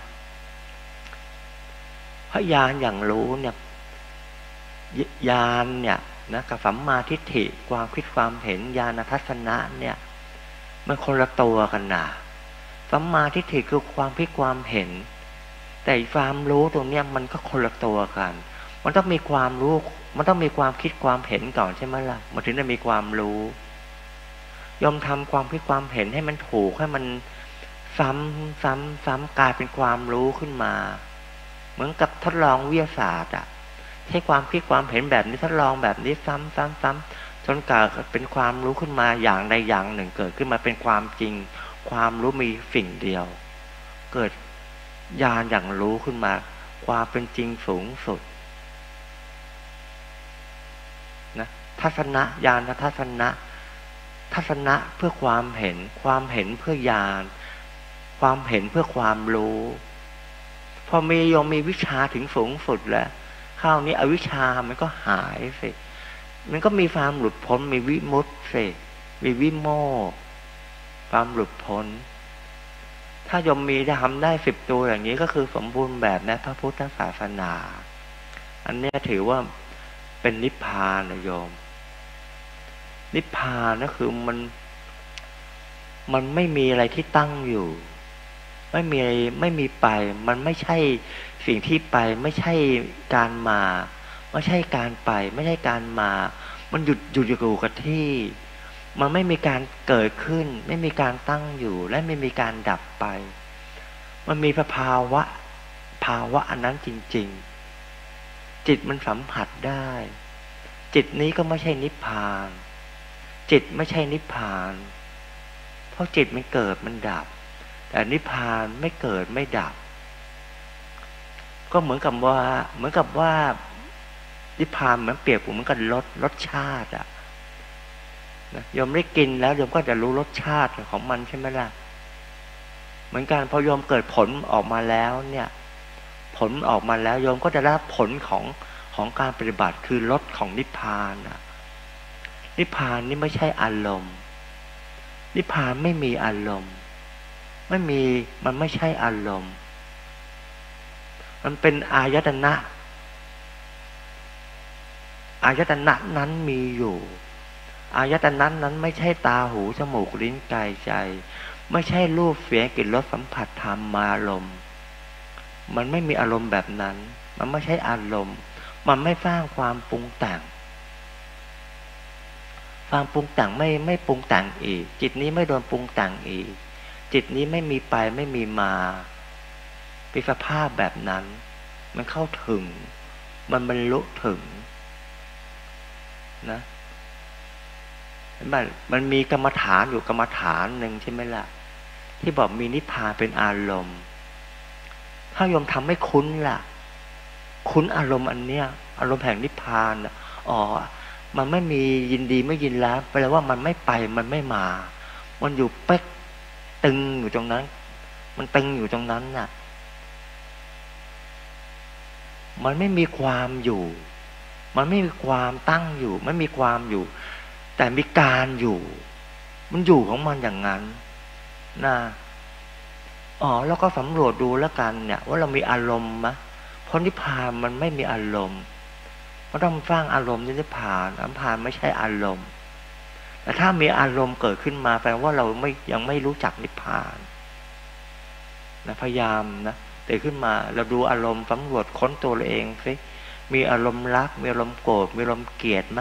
เพราะญาณอย่างรู้เนี่ยญาณเนี่ยนะกับสัมมาทิฏฐิความคิดความเห็นญาณทัศนะเนี่ยมันคนละตัวกันนะสัมมาทิฏฐิคือความคิดความเห็นแต่ความรู้ตรงเนี้ยมันก็คนละตัวกันมันต้องมีความรู้มันต้องมีความคิดความเห็นก่อนใช่ไหมล่ะมันถึงจะมีความรู้ยอมทำความคิดความเห็นให้มันถูกให้มันซ้ำกลายเป็นความรู้ขึ้นมาเหมือนกับทดลองวิทยาศาสตร์ใช้ความคิดความเห็นแบบนี้ทดลองแบบนี้ซ้ำจนเกิดเป็นความรู้ขึ้นมาอย่างใดอย่างหนึ่งเกิดขึ้นมาเป็นความจริงความรู้มีสิ่งเดียวเกิดญาณอย่างรู้ขึ้นมาความเป็นจริงสูงสุดนะทัศนะญาณทัศนะเพื่อความเห็นเพื่อญาณความเห็นเพื่อความรู้พอมีวิชาถึงสูงสุดแล้วคราวนี้อวิชชามันก็หายสิมันก็มีความหลุดพ้นมีวิมุตติสิมีวิโมกข์ความหลุดพ้นถ้าโยมมีทำได้10ตัวอย่างนี้ก็คือสมบูรณ์แบบในพระพุทธศาสนาอันนี้ถือว่าเป็นนิพพานนะโยมนิพพานก็คือมันไม่มีอะไรที่ตั้งอยู่ไม่มีไปมันไม่ใช่สิ่งที่ไปไม่ใช่การมาไม่ใช่การไปไม่ใช่การมามันหยุดอยู่กับที่มันไม่มีการเกิดขึ้นไม่มีการตั้งอยู่และไม่มีการดับไปมันมีภาวะอันนั้นจริงๆจิตมันสัมผัสได้จิตนี้ก็ไม่ใช่นิพพานจิตไม่ใช่นิพพานเพราะจิตมันเกิดมันดับแต่นิพพานไม่เกิดไม่ดับก็เหมือนกับว่านิพพานเหมือนเปรียบเหมือนกับรสชาตินะโยมได้กินแล้วโยมก็จะรู้รสชาติของมันใช่ไหมล่ะเหมือนกันพอโยมเกิดผลออกมาแล้วเนี่ยผลออกมาแล้วโยมก็จะได้ผลของการปฏิบัติคือรสของนิพพานนิพพานนี่ไม่ใช่อารมณ์นิพพานไม่มีอารมณ์มันไม่ใช่อารมณ์มันเป็นอายตนะนั้นมีอยู่อายตนะนั้นไม่ใช่ตาหูจมูกลิ้นกายใจไม่ใช่รูปเสียงกลิ่นรสสัมผัสธรรมารมณ์มันไม่มีอารมณ์แบบนั้นมันไม่ใช่อารมณ์มันไม่สร้างความปรุงแต่งความปรุงแต่งไม่ปรุงแต่งอีกจิตนี้ไม่โดนปรุงแต่งอีกจิตนี้ไม่มีไปไม่มีมาเป็นสภาพแบบนั้นมันเข้าถึงมันบรรลุถึงนะมันมีกรรมฐานอยู่กรรมฐานหนึ่งใช่ไหมล่ะที่บอกมีนิพพานเป็นอารมณ์ถ้าโยมทำไม่คุ้นล่ะคุ้นอารมณ์อันเนี้ยอารมณ์แห่งนิพพานมันไม่มียินดีไม่ยินร้ายแปลว่ามันไม่ไปมันไม่มามันอยู่เป๊กตึงอยู่ตรงนั้นมันตึงอยู่ตรงนั้นน่ะมันไม่มีความอยู่มันไม่มีความตั้งอยู่ไม่มีความอยู่ แต่มีการอยู่มันอยู่ของมันอย่างนั้นนะแล้วก็สำรวจดูแล้วกันเนี่ยว่าเรามีอารมณ์ไหมเพราะนิพพานมันไม่มีอารมณ์มันต้องสร้างอารมณ์นิพพานไม่ใช่อารมณ์แต่ถ้ามีอารมณ์เกิดขึ้นมาแปลว่าเรายังไม่รู้จักนิพพานนะพยายามนะตื่นขึ้นมาเราดูอารมณ์สำรวจค้นตัวเราเองสิมีอารมณ์รักมีอารมณ์โกรธมีอารมณ์เกลียดไหม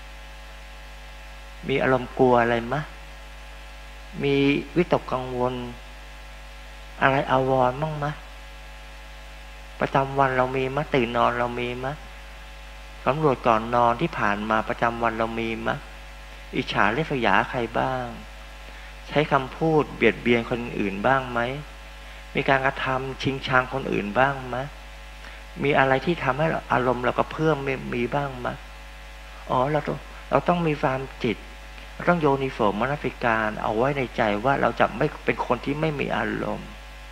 มีอารมณ์กลัวอะไรไหมมีวิตกกังวลอะไรอาวรณ์บ้างไหมประจำวันเรามีไหมตื่นนอนเรามีไหมสำรวจก่อนนอนที่ผ่านมาประจำวันเรามีไหมอิจฉาริษยาใครบ้างใช้คำพูดเบียดเบียนคนอื่นบ้างไหมมีการกระทำชิงชังคนอื่นบ้างไหมมีอะไรที่ทำให้อารมณ์เราก็เพิ่มมีบ้างไหมเราต้องมีความจิตต้องโยนิโสมนสิการเอาไว้ในใจว่าเราจะไม่เป็นคนที่ไม่มีอารมณ์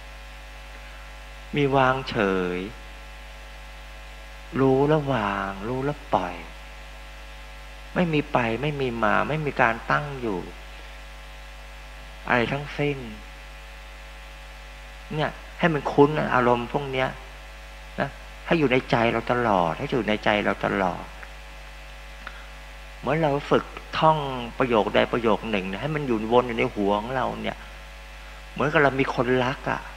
มีวางเฉยรู้แล้ววางรู้แล้วปล่อยไม่มีไปไม่มีมาไม่มีการตั้งอยู่อะไรทั้งสิ้นเนี่ยให้มันคุ้นอารมณ์พวกเนี้ยนะให้อยู่ในใจเราตลอดให้อยู่ในใจเราตลอดเหมือนเราฝึกท่องประโยคใดประโยคหนึ่งให้มันอยู่วนอยู่ในหัวของเราเนี่ยเหมือนกับเรามีคนรัก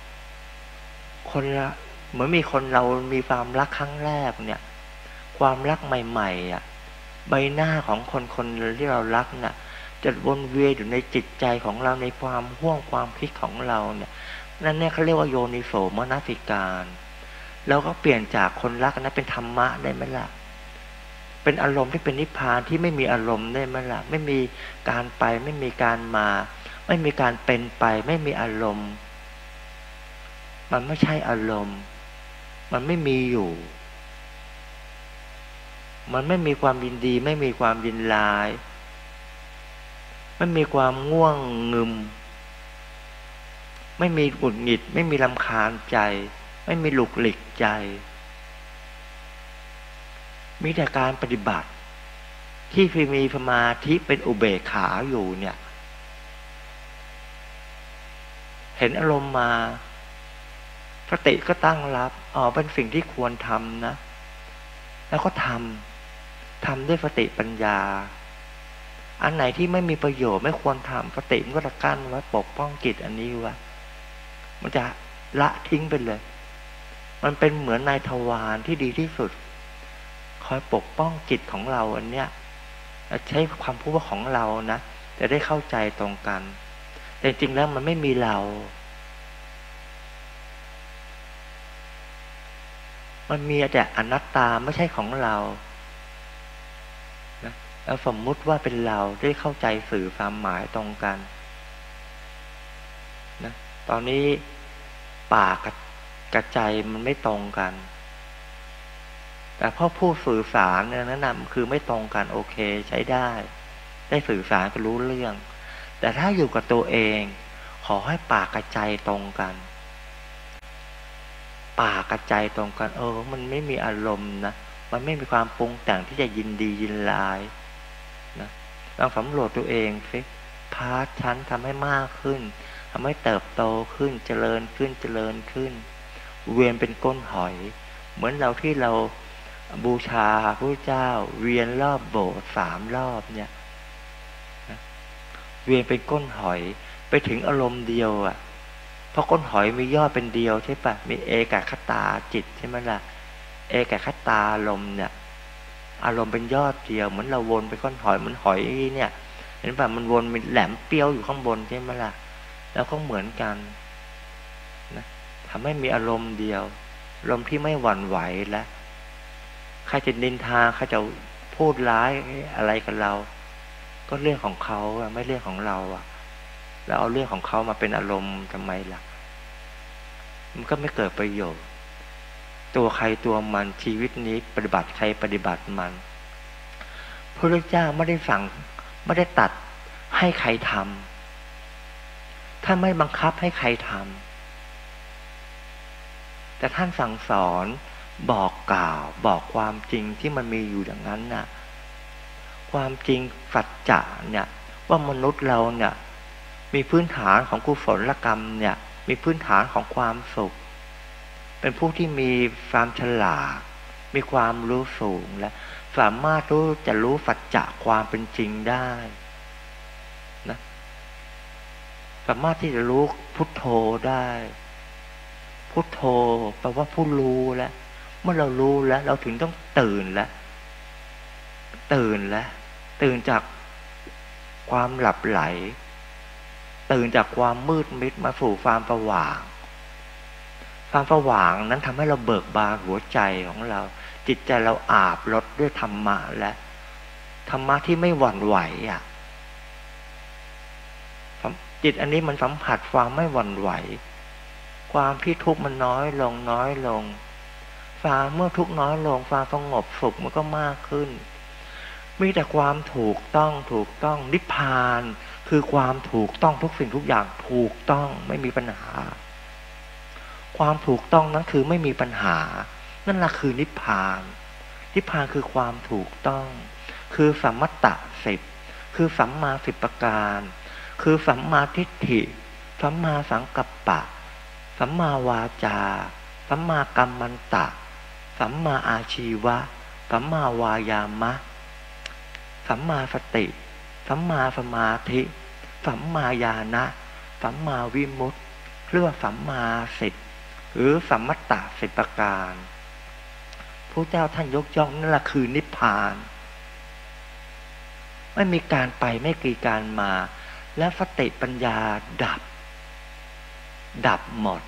เหมือนมีคนเรามีความรักครั้งแรกเนี่ยความรักใหม่ๆใบหน้าของคนที่เรารักน่ะจะวนเวียนอยู่ในจิตใจของเราในความห่วงความคิดของเราเนี่ยนั่นเนี่ยเขาเรียกว่าโยนิโสมนสิการเราก็เปลี่ยนจากคนรักนั้นเป็นธรรมะได้ไหมล่ะเป็นอารมณ์ที่เป็นนิพพานที่ไม่มีอารมณ์ได้ไหมล่ะไม่มีการไปไม่มีการมาไม่มีการเป็นไปไม่มีอารมณ์มันไม่ใช่อารมณ์มันไม่มีอยู่มันไม่มีความยินดีไม่มีความยินร้ายไม่มีความง่วงงึมไม่มีหงุดหงิดไม่มีรำคาญใจไม่มีหลุกหลิกใจมีแต่การปฏิบัติที่มีสมาธิเป็นอุเบกขาอยู่เนี่ยเห็นอารมณ์มาสติก็ตั้งรับเป็นสิ่งที่ควรทำนะแล้วก็ทำด้วยสติปัญญาอันไหนที่ไม่มีประโยชน์ไม่ควรทำสติมันก็จะกั้นไว้ปกป้องจิตอันนี้ไว้มันจะละทิ้งไปเลยมันเป็นเหมือนนายทวารที่ดีที่สุดคอยปกป้องจิตของเราอันเนี้ยใช้ความพูดว่าของเรานะจะได้เข้าใจตรงกันแต่จริงแล้วมันไม่มีเรามันมีแต่อนัตตาไม่ใช่ของเรานะแล้วสมมุติว่าเป็นเราได้เข้าใจสื่อความหมายตรงกันนะตอนนี้ปากกับใจมันไม่ตรงกันแต่พอพูดสื่อสารเนี่ยนั่นนะคือไม่ตรงกันโอเคใช้ได้สื่อสารก็รู้เรื่องแต่ถ้าอยู่กับตัวเองขอให้ปากกับใจตรงกันปากกับใจตรงกันมันไม่มีอารมณ์นะมันไม่มีความปรุงแต่งที่จะยินดียินร้ายนะลองสำรวจตัวเองสิพาร์ทชั้นทำให้มากขึ้นทำให้เติบโตขึ้นเจริญขึ้นเวียนเป็นก้นหอยเหมือนเราที่เราบูชาพระเจ้าเวียนรอบโบสถ์3 รอบเนี่ยนะเวียนเป็นก้นหอยไปถึงอารมณ์เดียวเพราะก้นหอยมียอดเป็นเดียวใช่ปะมีเอกคตาจิตใช่ไหมล่ะเอกคตาลมเนี่ยอารมณ์เป็นยอดเดียวเหมือนเราวนไปก้นหอยมันหอยเนี่ยเห็นปะมันวนมีแหลมเปรี้ยวอยู่ข้างบนใช่ไหมล่ะแล้วก็เหมือนกันนะทำให้มีอารมณ์เดียวอารมณ์ที่ไม่หวั่นไหวแล้วใครจะนินทาใครจะพูดร้ายอะไรกับเราก็เรื่องของเขาไม่เรื่องของเราแล้วเอาเรื่องของเขามาเป็นอารมณ์ทำไมล่ะมันก็ไม่เกิดประโยชน์ตัวใครตัวมันชีวิตนี้ปฏิบัติใครปฏิบัติมันพระพุทธเจ้าไม่ได้สั่งไม่ได้ตัดให้ใครทำท่านไม่บังคับให้ใครทำแต่ท่านสั่งสอนบอกกล่าวบอกความจริงที่มันมีอยู่อย่างนั้นน่ะความจริงสัจจะเนี่ยว่ามนุษย์เราเนี่ยมีพื้นฐานของกุศลกรรมเนี่ยมีพื้นฐานของความสุขเป็นผู้ที่มีความฉลาดมีความรู้สูงและสามารถจะรู้สัจจะความเป็นจริงได้นะสามารถที่จะรู้พุทโธได้พุทโธแปลว่าผู้รู้แล้วเมื่อเรารู้แล้วเราถึงต้องตื่นแล้วตื่นจากความหลับไหลตื่นจากความมืดมิดมาสู่ความสว่างความสว่างนั้นทำให้เราเบิกบานหัวใจของเราจิตใจเราอาบรดด้วยธรรมะและธรรมะที่ไม่หวั่นไหวอ่ะจิตอันนี้มันสัมผัสความไม่หวั่นไหวความที่ทุกข์มันน้อยลงความเมื่อทุกข์น้อยลงความสงบสุขมันก็มากขึ้นมีแต่ความถูกต้องนิพพานคือความถูกต้องทุกสิ่งทุกอย่างถูกต้องไม่มีปัญหาความถูกต้องนั้นคือไม่มีปัญหานั่นแหละคือนิพพานคือความถูกต้องคือสัมมัตตสิบคือสัมมาสิบประการคือสัมมาทิฏฐิสัมมาสังกัปปะสัมมาวาจาสัมมากัมมันตะสัมมาอาชีวะสัมมาวายามะสัมมาสติสัมมาสมาธิสัมมาญาณะสัมมาวิมุตติเรียกว่าสัมมาสิทธิหรือสัมมัตตสิบประการพระเจ้าท่านยกย่องนั่นแหละคือนิพพานไม่มีการไปไม่มีการมาและสติปัญญาดับหมด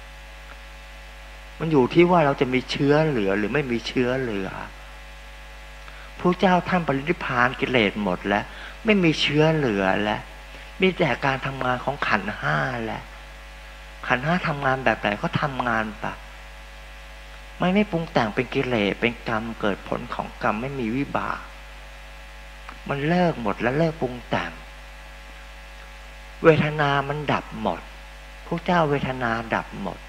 มันอยู่ที่ว่าเราจะมีเชื้อเหลือหรือไม่มีเชื้อเหลือพระเจ้าท่านปรินิพพานกิเลสหมดแล้วไม่มีเชื้อเหลือแล้วมีแต่การทำงานของขันธ์ห้าแล้วขันธ์ห้าทำงานแบบไหนก็ทำงานปะไม่ปรุงแต่งเป็นกิเลสเป็นกรรมเกิดผลของกรรมไม่มีวิบากมันเลิกหมดแล้วเลิกปรุงแต่งเวทนามันดับหมดพระเจ้าเวทนาดับหมด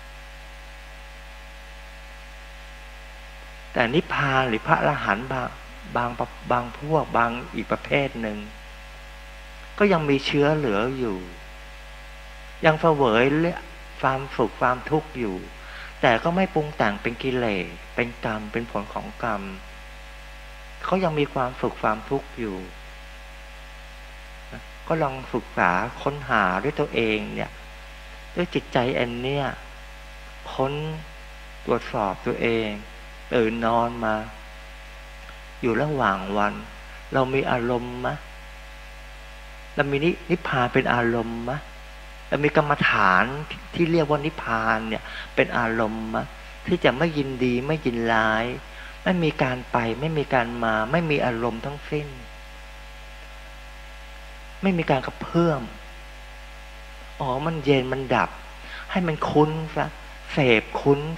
แต่นิพพานหรือพระอรหันต์บางพวกบางอีกประเภทหนึ่งก็ยังมีเชื้อเหลืออยู่ยังเสวยความสุขความทุกข์อยู่แต่ก็ไม่ปรุงแต่งเป็นกิเลสเป็นกรรมเป็นผลของกรรมเขายังมีความสุขความทุกข์อยู่ก็ลองศึกษาค้นหาด้วยตัวเองเนี่ยด้วยจิตใจอันเนี้ยค้นตรวจสอบตัวเองตื่นนอนมาอยู่ระหว่างวันเรามีอารมณ์มะเรามีนิพพานเป็นอารมณ์มะเรามีกรรมฐานที่เรียกว่านิพพานเนี่ยเป็นอารมณ์มะที่จะไม่ยินดีไม่ยินร้ายไม่มีการไปไม่มีการมาไม่มีอารมณ์ทั้งสิ้นไม่มีการกระเพื่อมมันเย็นมันดับให้มันคุ้นซะเสพคุ้น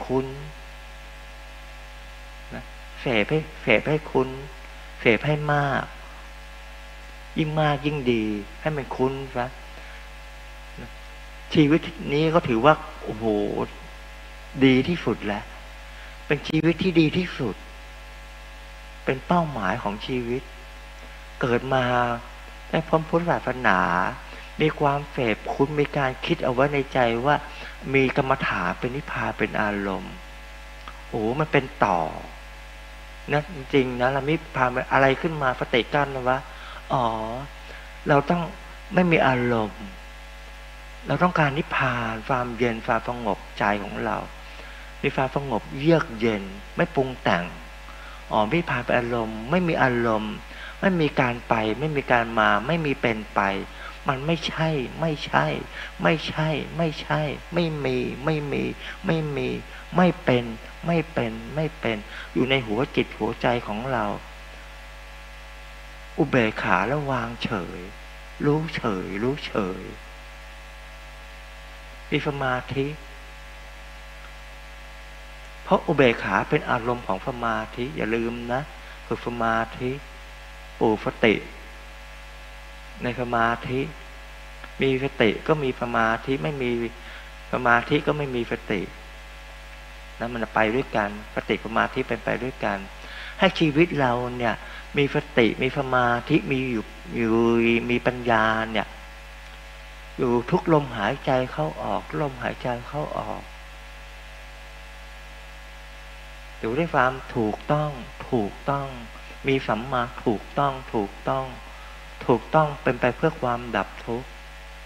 นะเสพให้คุ้นเสพให้มากยิ่งมากยิ่งดีให้มันคุ้นซะชีวิตนี้ก็ถือว่าโอ้โหดีที่สุดแล้วเป็นชีวิตที่ดีที่สุดเป็นเป้าหมายของชีวิตเกิดมาได้พ้นพุทธศาสนามีความเสพคุ้นมีการคิดเอาไว้ในใจว่ามีกรรมฐานเป็นนิพพานเป็นอารมณ์มันเป็นต่อนะจริงๆนะเราไม่พาอะไรขึ้นมาสติกั้นนะว่าเราต้องไม่มีอารมณ์เราต้องการนิพพานความเย็นความสงบใจของเรามีความสงบเยือกเย็นไม่ปรุงแต่งนิพพานเป็นอารมณ์ไม่มีอารมณ์ไม่มีการไปไม่มีการมาไม่มีเป็นไปมันไม่ใช่ไม่เป็นอยู่ในหัวจิตหัวใจของเราอุเบกขาแล้ววางเฉยรู้เฉยมีสมาธิเพราะอุเบกขาเป็นอารมณ์ของสมาธิอย่าลืมนะฝึกสมาธิปลูกสติในสมาธิมีสติก็มีสมาธิไม่มีสมาธิก็ไม่มีสตินะมันไปด้วยกันสติสมาธิเป็นไปด้วยกันให้ชีวิตเราเนี่ยมีสติมีสมาธิอยู่มีปัญญาเนี่ยอยู่ทุกลมหายใจเข้าออกลมหายใจเข้าออกอยู่ด้วยความถูกต้องมีสัมมาถูกต้องเป็นไปเพื่อความดับทุกข์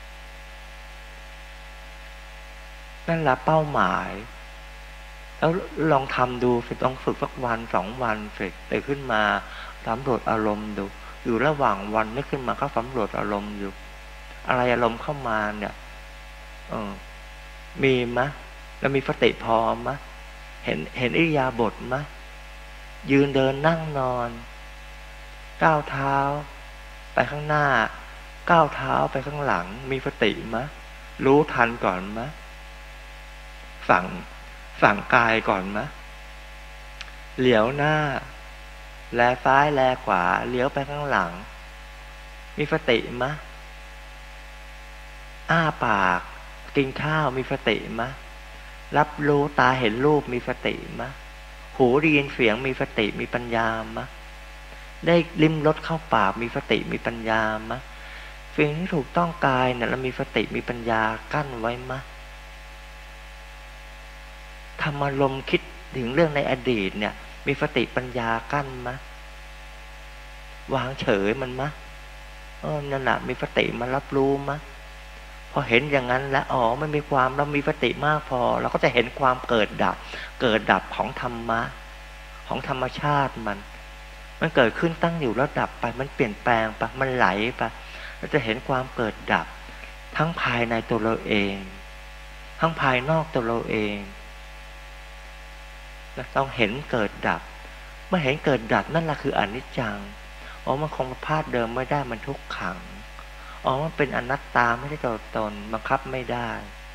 นั่นแหละเป้าหมายแล้วลองทำดูสิลองฝึกสักวัน2 วันเสร็จตื่นขึ้นมาสำรวจอารมณ์ดูอยู่ระหว่างวันนึกขึ้นมาก็สำรวจอารมณ์อยู่อะไรอารมณ์เข้ามาเนี่ยมีมะแล้วมีสติพอมะเห็นอิริยาบถมะยืนเดินนั่งนอนก้าวเท้าไปข้างหน้าก้าวเท้าไปข้างหลังมีสติมะรู้ทันก่อนมะสั่งกายก่อนมะเหลียวหน้าแลซ้ายแลขวาเลี้ยวไปข้างหลังมีสติมะอ้าปากกินข้าวมีสติมะรับรู้ตาเห็นรูปมีสติมะหูได้ยินเสียงมีสติมีปัญญามะได้ลิ้มรสเข้าปากมีสติมีปัญญามะสิ่งที่ถูกต้องกายเนี่ยเรามีสติมีปัญญากั้นไว้มะทำอารมณ์คิดถึงเรื่องในอดีตเนี่ยมีสติปัญญากั้นมะวางเฉยมันมะนั่นแหละมีสติมารับรู้มะพอเห็นอย่างนั้นแล้วมันมีความเรามีสติมากพอเราก็จะเห็นความเกิดดับของธรรมะของธรรมชาติมันเกิดขึ้นตั้งอยู่แล้วดับไปมันเปลี่ยนแปลงไปมันไหลไปเราจะเห็นความเกิดดับทั้งภายในตัวเราเองทั้งภายนอกตัวเราเองต้องเห็นเกิดดับเมื่อเห็นเกิดดับนั่นแหละคืออนิจจังมันคงพลาดเดิมไม่ได้มันทุกขังมันเป็นอนัตตาไม่ได้ตัวตนบังคับไม่ได้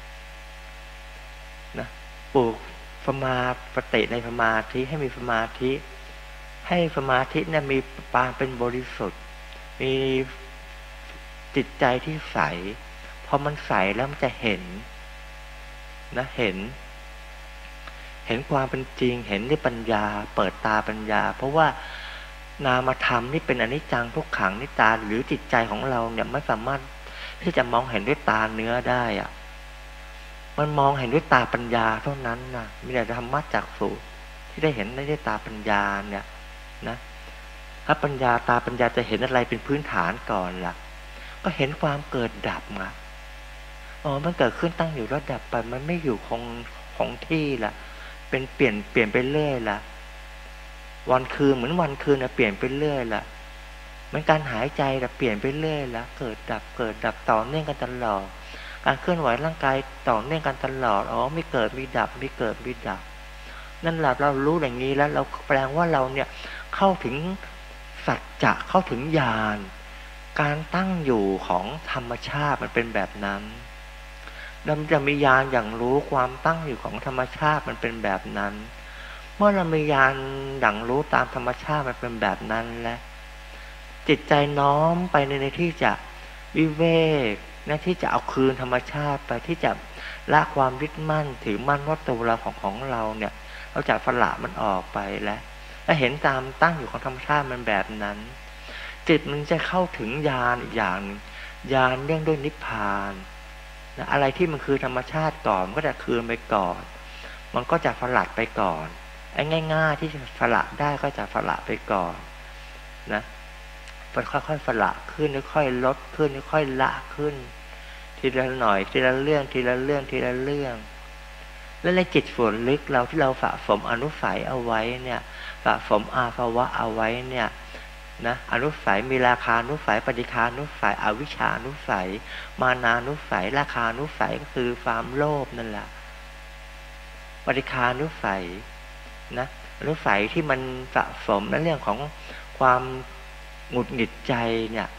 นะปลูกสมาธิในสมาธิให้มีสมาธิให้สมาธิเนี่ยมีปานเป็นบริสุทธิ์มีจิตใจที่ใสพอมันใสแล้วมันจะเห็นนะเห็นความเป็นจริงเห็นด้วยปัญญาเปิดตาปัญญาเพราะว่านามธรรมนี่เป็นอนิจจังทุกขังนิตาหรือจิตใจของเราเนี่ยไม่สามารถที่จะมองเห็นด้วยตาเนื้อได้อะมันมองเห็นด้วยตาปัญญาเท่านั้นนะมีแต่ธรรมะจักขุที่ได้เห็นด้วยตาปัญญาเนี่ยนะถ้าปัญญาตาปัญญาจะเห็นอะไรเป็นพื้นฐานก่อนล่ะก็เห็นความเกิดดับมามันเกิดขึ้นตั้งอยู่แล้วดับไปมันไม่อยู่คงที่ละเป็นเปลี่ยนไปเรื่อยละวันคืนเหมือนวันคืนนะเปลี่ยนไปเรื่อยละเหมือนการหายใจนะเปลี่ยนไปเรื่อยละเกิดดับต่อเนื่องกันตลอดการเคลื่อนไหวร่างกายต่อเนื่องกันตลอดไม่เกิดมีดับมีเกิดมีดับนั่นแหละเรารู้อย่างนี้แล้วเราแปลว่าเราเนี่ยเข้าถึงสัจจะเข้าถึงญาณการตั้งอยู่ของธรรมชาติมันเป็นแบบนั้นเราจะมีญาณอย่างรู้ความตั้งอยู่ของธรรมชาติมันเป็นแบบนั้นเมื่อเรามีญาณอย่างรู้ตามธรรมชาติมันเป็นแบบนั้นแล้วจิตใจน้อมไปในที่จะวิเวกนะที่จะเอาคืนธรรมชาติไปที่จะละความยึดมั่นถือมั่นว่าตัวเราของเราเนี่ยเราจะสละมันออกไปแล้วเห็นตามตั้งอยู่ของธรรมชาติมันแบบนั้นจิตมันจะเข้าถึงญาณอีกอย่างนึงญาณเรื่องด้วยนิพพานนะอะไรที่มันคือธรรมชาติก่อนมันก็จะคืนไปก่อนมันก็จะสลัดไปก่อนง่ายๆที่จะสละได้ก็จะสละไปก่อนนะมันค่อยๆสละขึ้นค่อยๆลดขึ้นค่อยๆละขึ้นทีละหน่อยทีละเรื่องทีละเรื่องและในจิตส่วนลึกเราที่เราสะสมอนุสัยเอาไว้เนี่ยสะสมอาสวะเอาไว้เนี่ยนะอนุสัยมีราคานุสัยปฏิฆานุสัยอวิชชานุสัยมานานุสัยราคานุสัยก็คือความโลภนั่นแหละปฏิฆานุสัยนะอนุสัยที่มันสะสมในเรื่องของความหงุดหงิดใจเนี่ย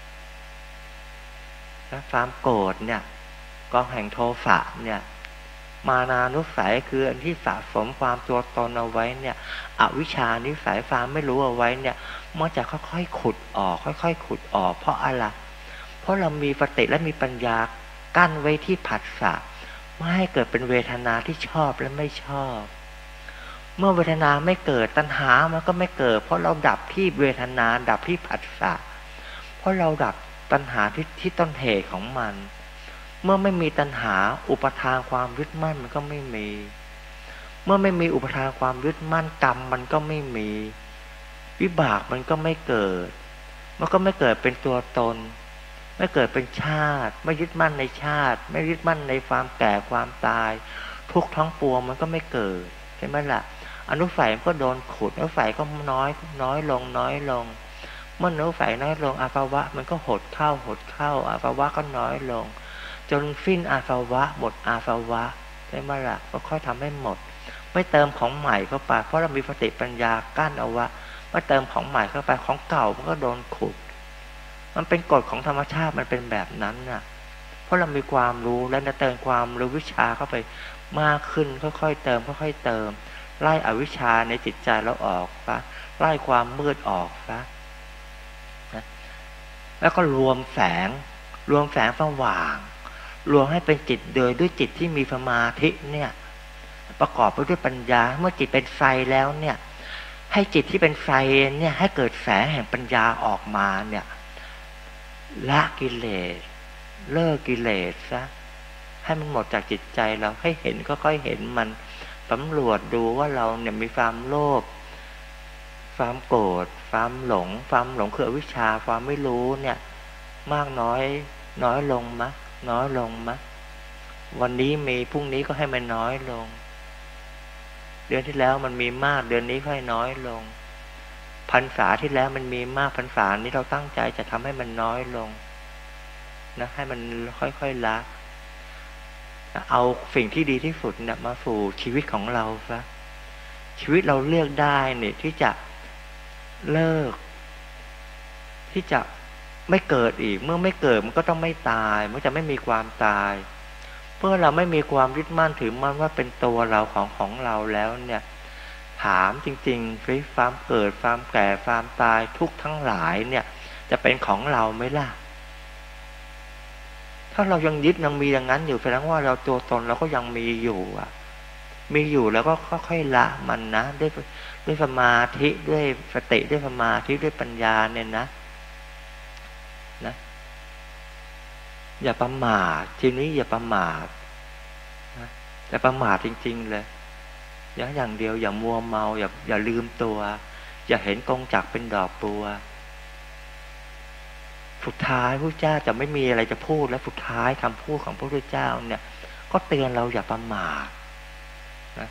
นะความโกรธเนี่ยกองแห่งโทสะเนี่ยมานานุสัยคืออันที่สะสมความตัวตนเอาไว้เนี่ยอวิชชานิสัยความไม่รู้เอาไว้เนี่ยมันจะค่อยๆขุดออกขุดออกเพราะอะไรเพราะเรามีสติและมีปัญญากั้นไว้ที่ผัสสะไม่ให้เกิดเป็นเวทนาที่ชอบและไม่ชอบเมื่อเวทนาไม่เกิดตัณหามันก็ไม่เกิดเพราะเราดับที่เวทนาดับที่ผัสสะเพราะเราดับตัณหาที่ต้นเหตุของมันเมื่อไม่มีตัณหาอุปทานความยึดมั่นมันก็ไม่มีเมื่อไม่มีอุปทานความยึดมั่นกรรมมันก็ไม่มีวิบากมันก็ไม่เกิดมันก็ไม่เกิดเป็นตัวตนไม่เกิดเป็นชาติไม่ยึดมั่นในชาติไม่ยึดมั่นในความแก่ความตายทุกทั้งปวงมันก็ไม่เกิดใช่ไหมล่ะอนุสัยมันก็โดนขุดอนุสัยก็น้อยลงเมื่ออนุสัยน้อยลงอาสวะมันก็หดเข้าอาสวะก็น้อยลงจนสิ้นอาสวะหมดอาสวะใช่ไหมล่ะก็ค่อยทำให้หมดไม่เติมของใหม่เข้าไปเพราะเรามีสติปัญญากั้นเอาไว้เมื่อเติมของใหม่เข้าไปของเก่ามันก็โดนขุดมันเป็นกฎของธรรมชาติมันเป็นแบบนั้นน่ะเพราะเรามีความรู้และเติมความรู้วิชาเข้าไปมากขึ้นค่อยๆเติมไล่อวิชชาในจิตใจเราออกซะไล่ความมืดออกซะนะแล้วก็รวมแสงสว่างรวมให้เป็นจิตด้วยจิตที่มีสมาธิเนี่ยประกอบไปด้วยปัญญาเมื่อจิตเป็นไฟแล้วเนี่ยให้จิตที่เป็นไฟเนี่ยให้เกิดแสงแห่งปัญญาออกมาเนี่ยละกิเลสเลิกกิเลสซะให้มันหมดจากจิตใจเราให้เห็นค่อยๆเห็นมันสำรวจดูว่าเราเนี่ยมีความโลภความโกรธความหลงคืออวิชชาความไม่รู้เนี่ยมากน้อยลงมะวันนี้มีพรุ่งนี้ก็ให้มันน้อยลงเดือนที่แล้วมันมีมากเดือนนี้ค่อยน้อยลงพรรษาที่แล้วมันมีมากพรรษานี้เราตั้งใจจะทำให้มันน้อยลงนะให้มันค่อยๆละเอาสิ่งที่ดีที่สุดเนี่ยมาสู่ชีวิตของเราซะชีวิตเราเลือกได้เนี่ยที่จะเลิกที่จะไม่เกิดอีกเมื่อไม่เกิดมันก็ต้องไม่ตายมันจะไม่มีความตายเมื่อเราไม่มีความยึดมั่นถือมั่นว่าเป็นตัวเราของเราแล้วเนี่ยถามจริงๆความเกิดความแก่ความตายทุกทั้งหลายเนี่ยจะเป็นของเราไหมล่ะถ้าเรายังยึดยังมีอย่างนั้นอยู่แสดงว่าเราตัวตนเราก็ยังมีอยู่มีอยู่แล้วก็ค่อยๆละมันนะด้วยสมาธิด้วยสติด้วยสมาธิด้วยปัญญาเนี่ยนะอย่าประมาททีนี้อย่าประมาทนะอย่าประมาทจริงๆเลยอย่างเดียวอย่ามัวเมาอย่าลืมตัวอย่าเห็นกงจักรเป็นดอกบัวสุดท้ายพระเจ้าจะไม่มีอะไรจะพูดและสุดท้ายคำพูดของพระพุทธเจ้าเนี่ยก็เตือนเราอย่าประมาทนะ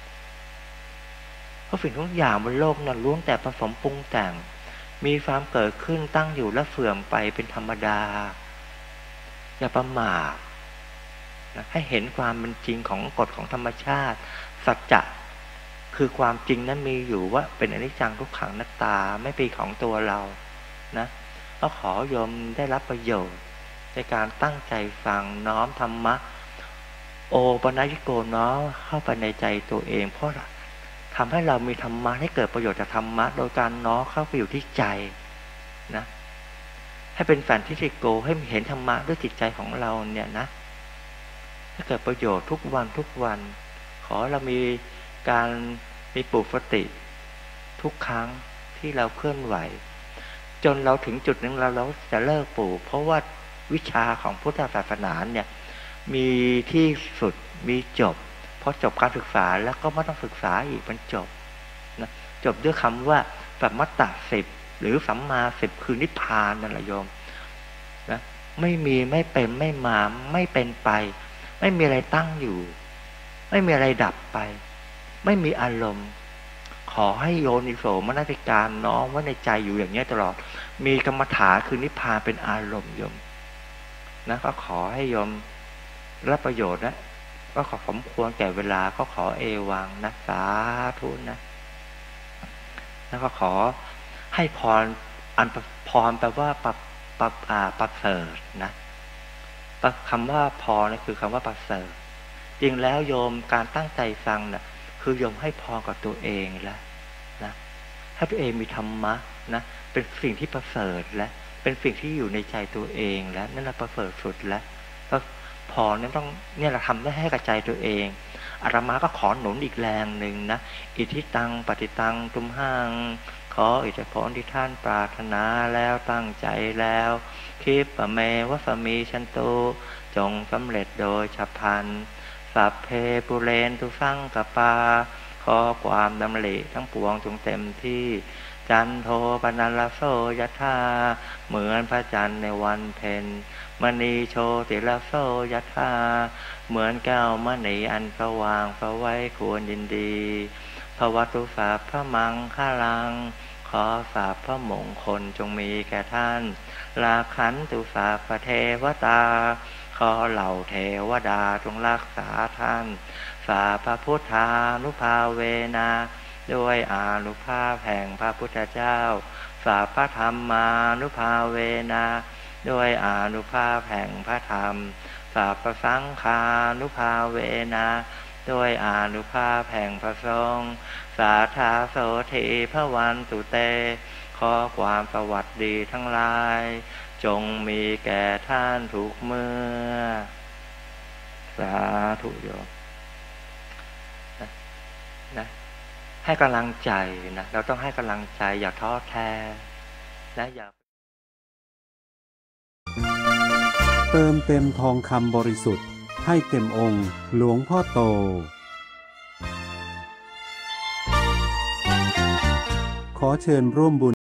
เพราะสิ่งทุกอย่างบนโลกนั้นล้วนแต่ผสมปรุงแต่งมีความเกิดขึ้นตั้งอยู่และเสื่อมไปเป็นธรรมดาอย่าประมาทนะให้เห็นความเป็นจริงของกฎของธรรมชาติสัจจะคือความจริงนั้นมีอยู่ว่าเป็นอนิจจังทุกขังอนัตตาไม่เป็นของตัวเรานะก็ขอโยมได้รับประโยชน์ในการตั้งใจฟังน้อมธรรมะโอปนัญิโกน้อมเข้าไปในใจตัวเองเพราะทำให้เรามีธรรมะให้เกิดประโยชน์จากธรรมะโดยการน้อมเข้าไปอยู่ที่ใจนะให้เป็นสันทิฏฐิโกให้เห็นธรรมะด้วยจิตใจของเราเนี่ยนะให้เกิดประโยชน์ทุกวันขอเรามีการมีปลุกสติทุกครั้งที่เราเคลื่อนไหวจนเราถึงจุดหนึ่งเราจะเลิกปลูกเพราะว่าวิชาของพุทธศาสนาเนี่ยมีที่สุดมีจบพอจบการศึกษาแล้วก็ไม่ต้องศึกษาอีกมันจบนะจบด้วยคำว่าสัมมัตตสิบหรือสัมมาสิบคือนิพพานนั่นแหละโยมนะไม่มีไม่เป็นไม่มาไม่เป็นไปไม่มีอะไรตั้งอยู่ไม่มีอะไรดับไปไม่มีอารมณ์ขอให้โยนิโสมนสิการน้อมไว้ในใจอยู่อย่างนี้ตลอดมีกรรมฐานคือนิพพานเป็นอารมณ์โยมนะก็ขอให้โยมรับประโยชน์นะก็ขอสมควรแก่เวลาก็ขอเอวังนะสาธุนะแล้วก็ขอให้พรพรแปลว่าประเสริฐนะคำว่าพรนะคือคำว่าประเสริฐจริงแล้วโยมการตั้งใจฟังนะคือโยมให้พรกับตัวเองแล้วนะให้ตัวเองมีธรรมะนะเป็นสิ่งที่ประเสริฐและเป็นสิ่งที่อยู่ในใจตัวเองแล้วนั่นแหละประเสริฐสุดแล้วก็พรนั้นต้องเนี่ยเราทำได้ให้กับใจตัวเองอาตมาก็ขอหนุนอีกแรงหนึ่งนะอิทิตังปฏิตังตุมหังขออิทธิพลที่ท่านปรารถนาแล้วตั้งใจแล้วคิปะเมวะสมีชันตุจงสำเร็จโดยฉับพลันสัพเพปุเรนตุสังกปาขอความดำริทั้งปวงจงเต็มที่จันโทปนัลลโสยถาเหมือนพระจันทร์ในวันเพ็ญมณีโชติลโสยถาเหมือนแก้วมณีอันสว่างสวัยควรยินดีภวตุสาพระมังคลังขอสาพระมงคลจงมีแก่ท่านราคันตุสาพเทวตาขอเหล่าเทวดาจงรักษาท่านสาพระพุทธานุภาเวนะด้วยอานุภาพแห่งพระพุทธเจ้าสาพระธรรมานุภาเวนะด้วยอานุภาพแห่งพระธรรมสาพระสังฆานุภาเวนะด้วยอานุภาพแห่งพระสงฆ์สาธาโสธีพระวันตุเตขอความสวัสดีทั้งหลายจงมีแก่ท่านทุกเมื่อสาธุโยมนะให้กำลังใจนะเราต้องให้กำลังใจอย่าท้อแท้นะอย่าเติมเต็มทองคำบริสุทธิ์ให้เต็มองค์หลวงพ่อโตขอเชิญร่วมบุญ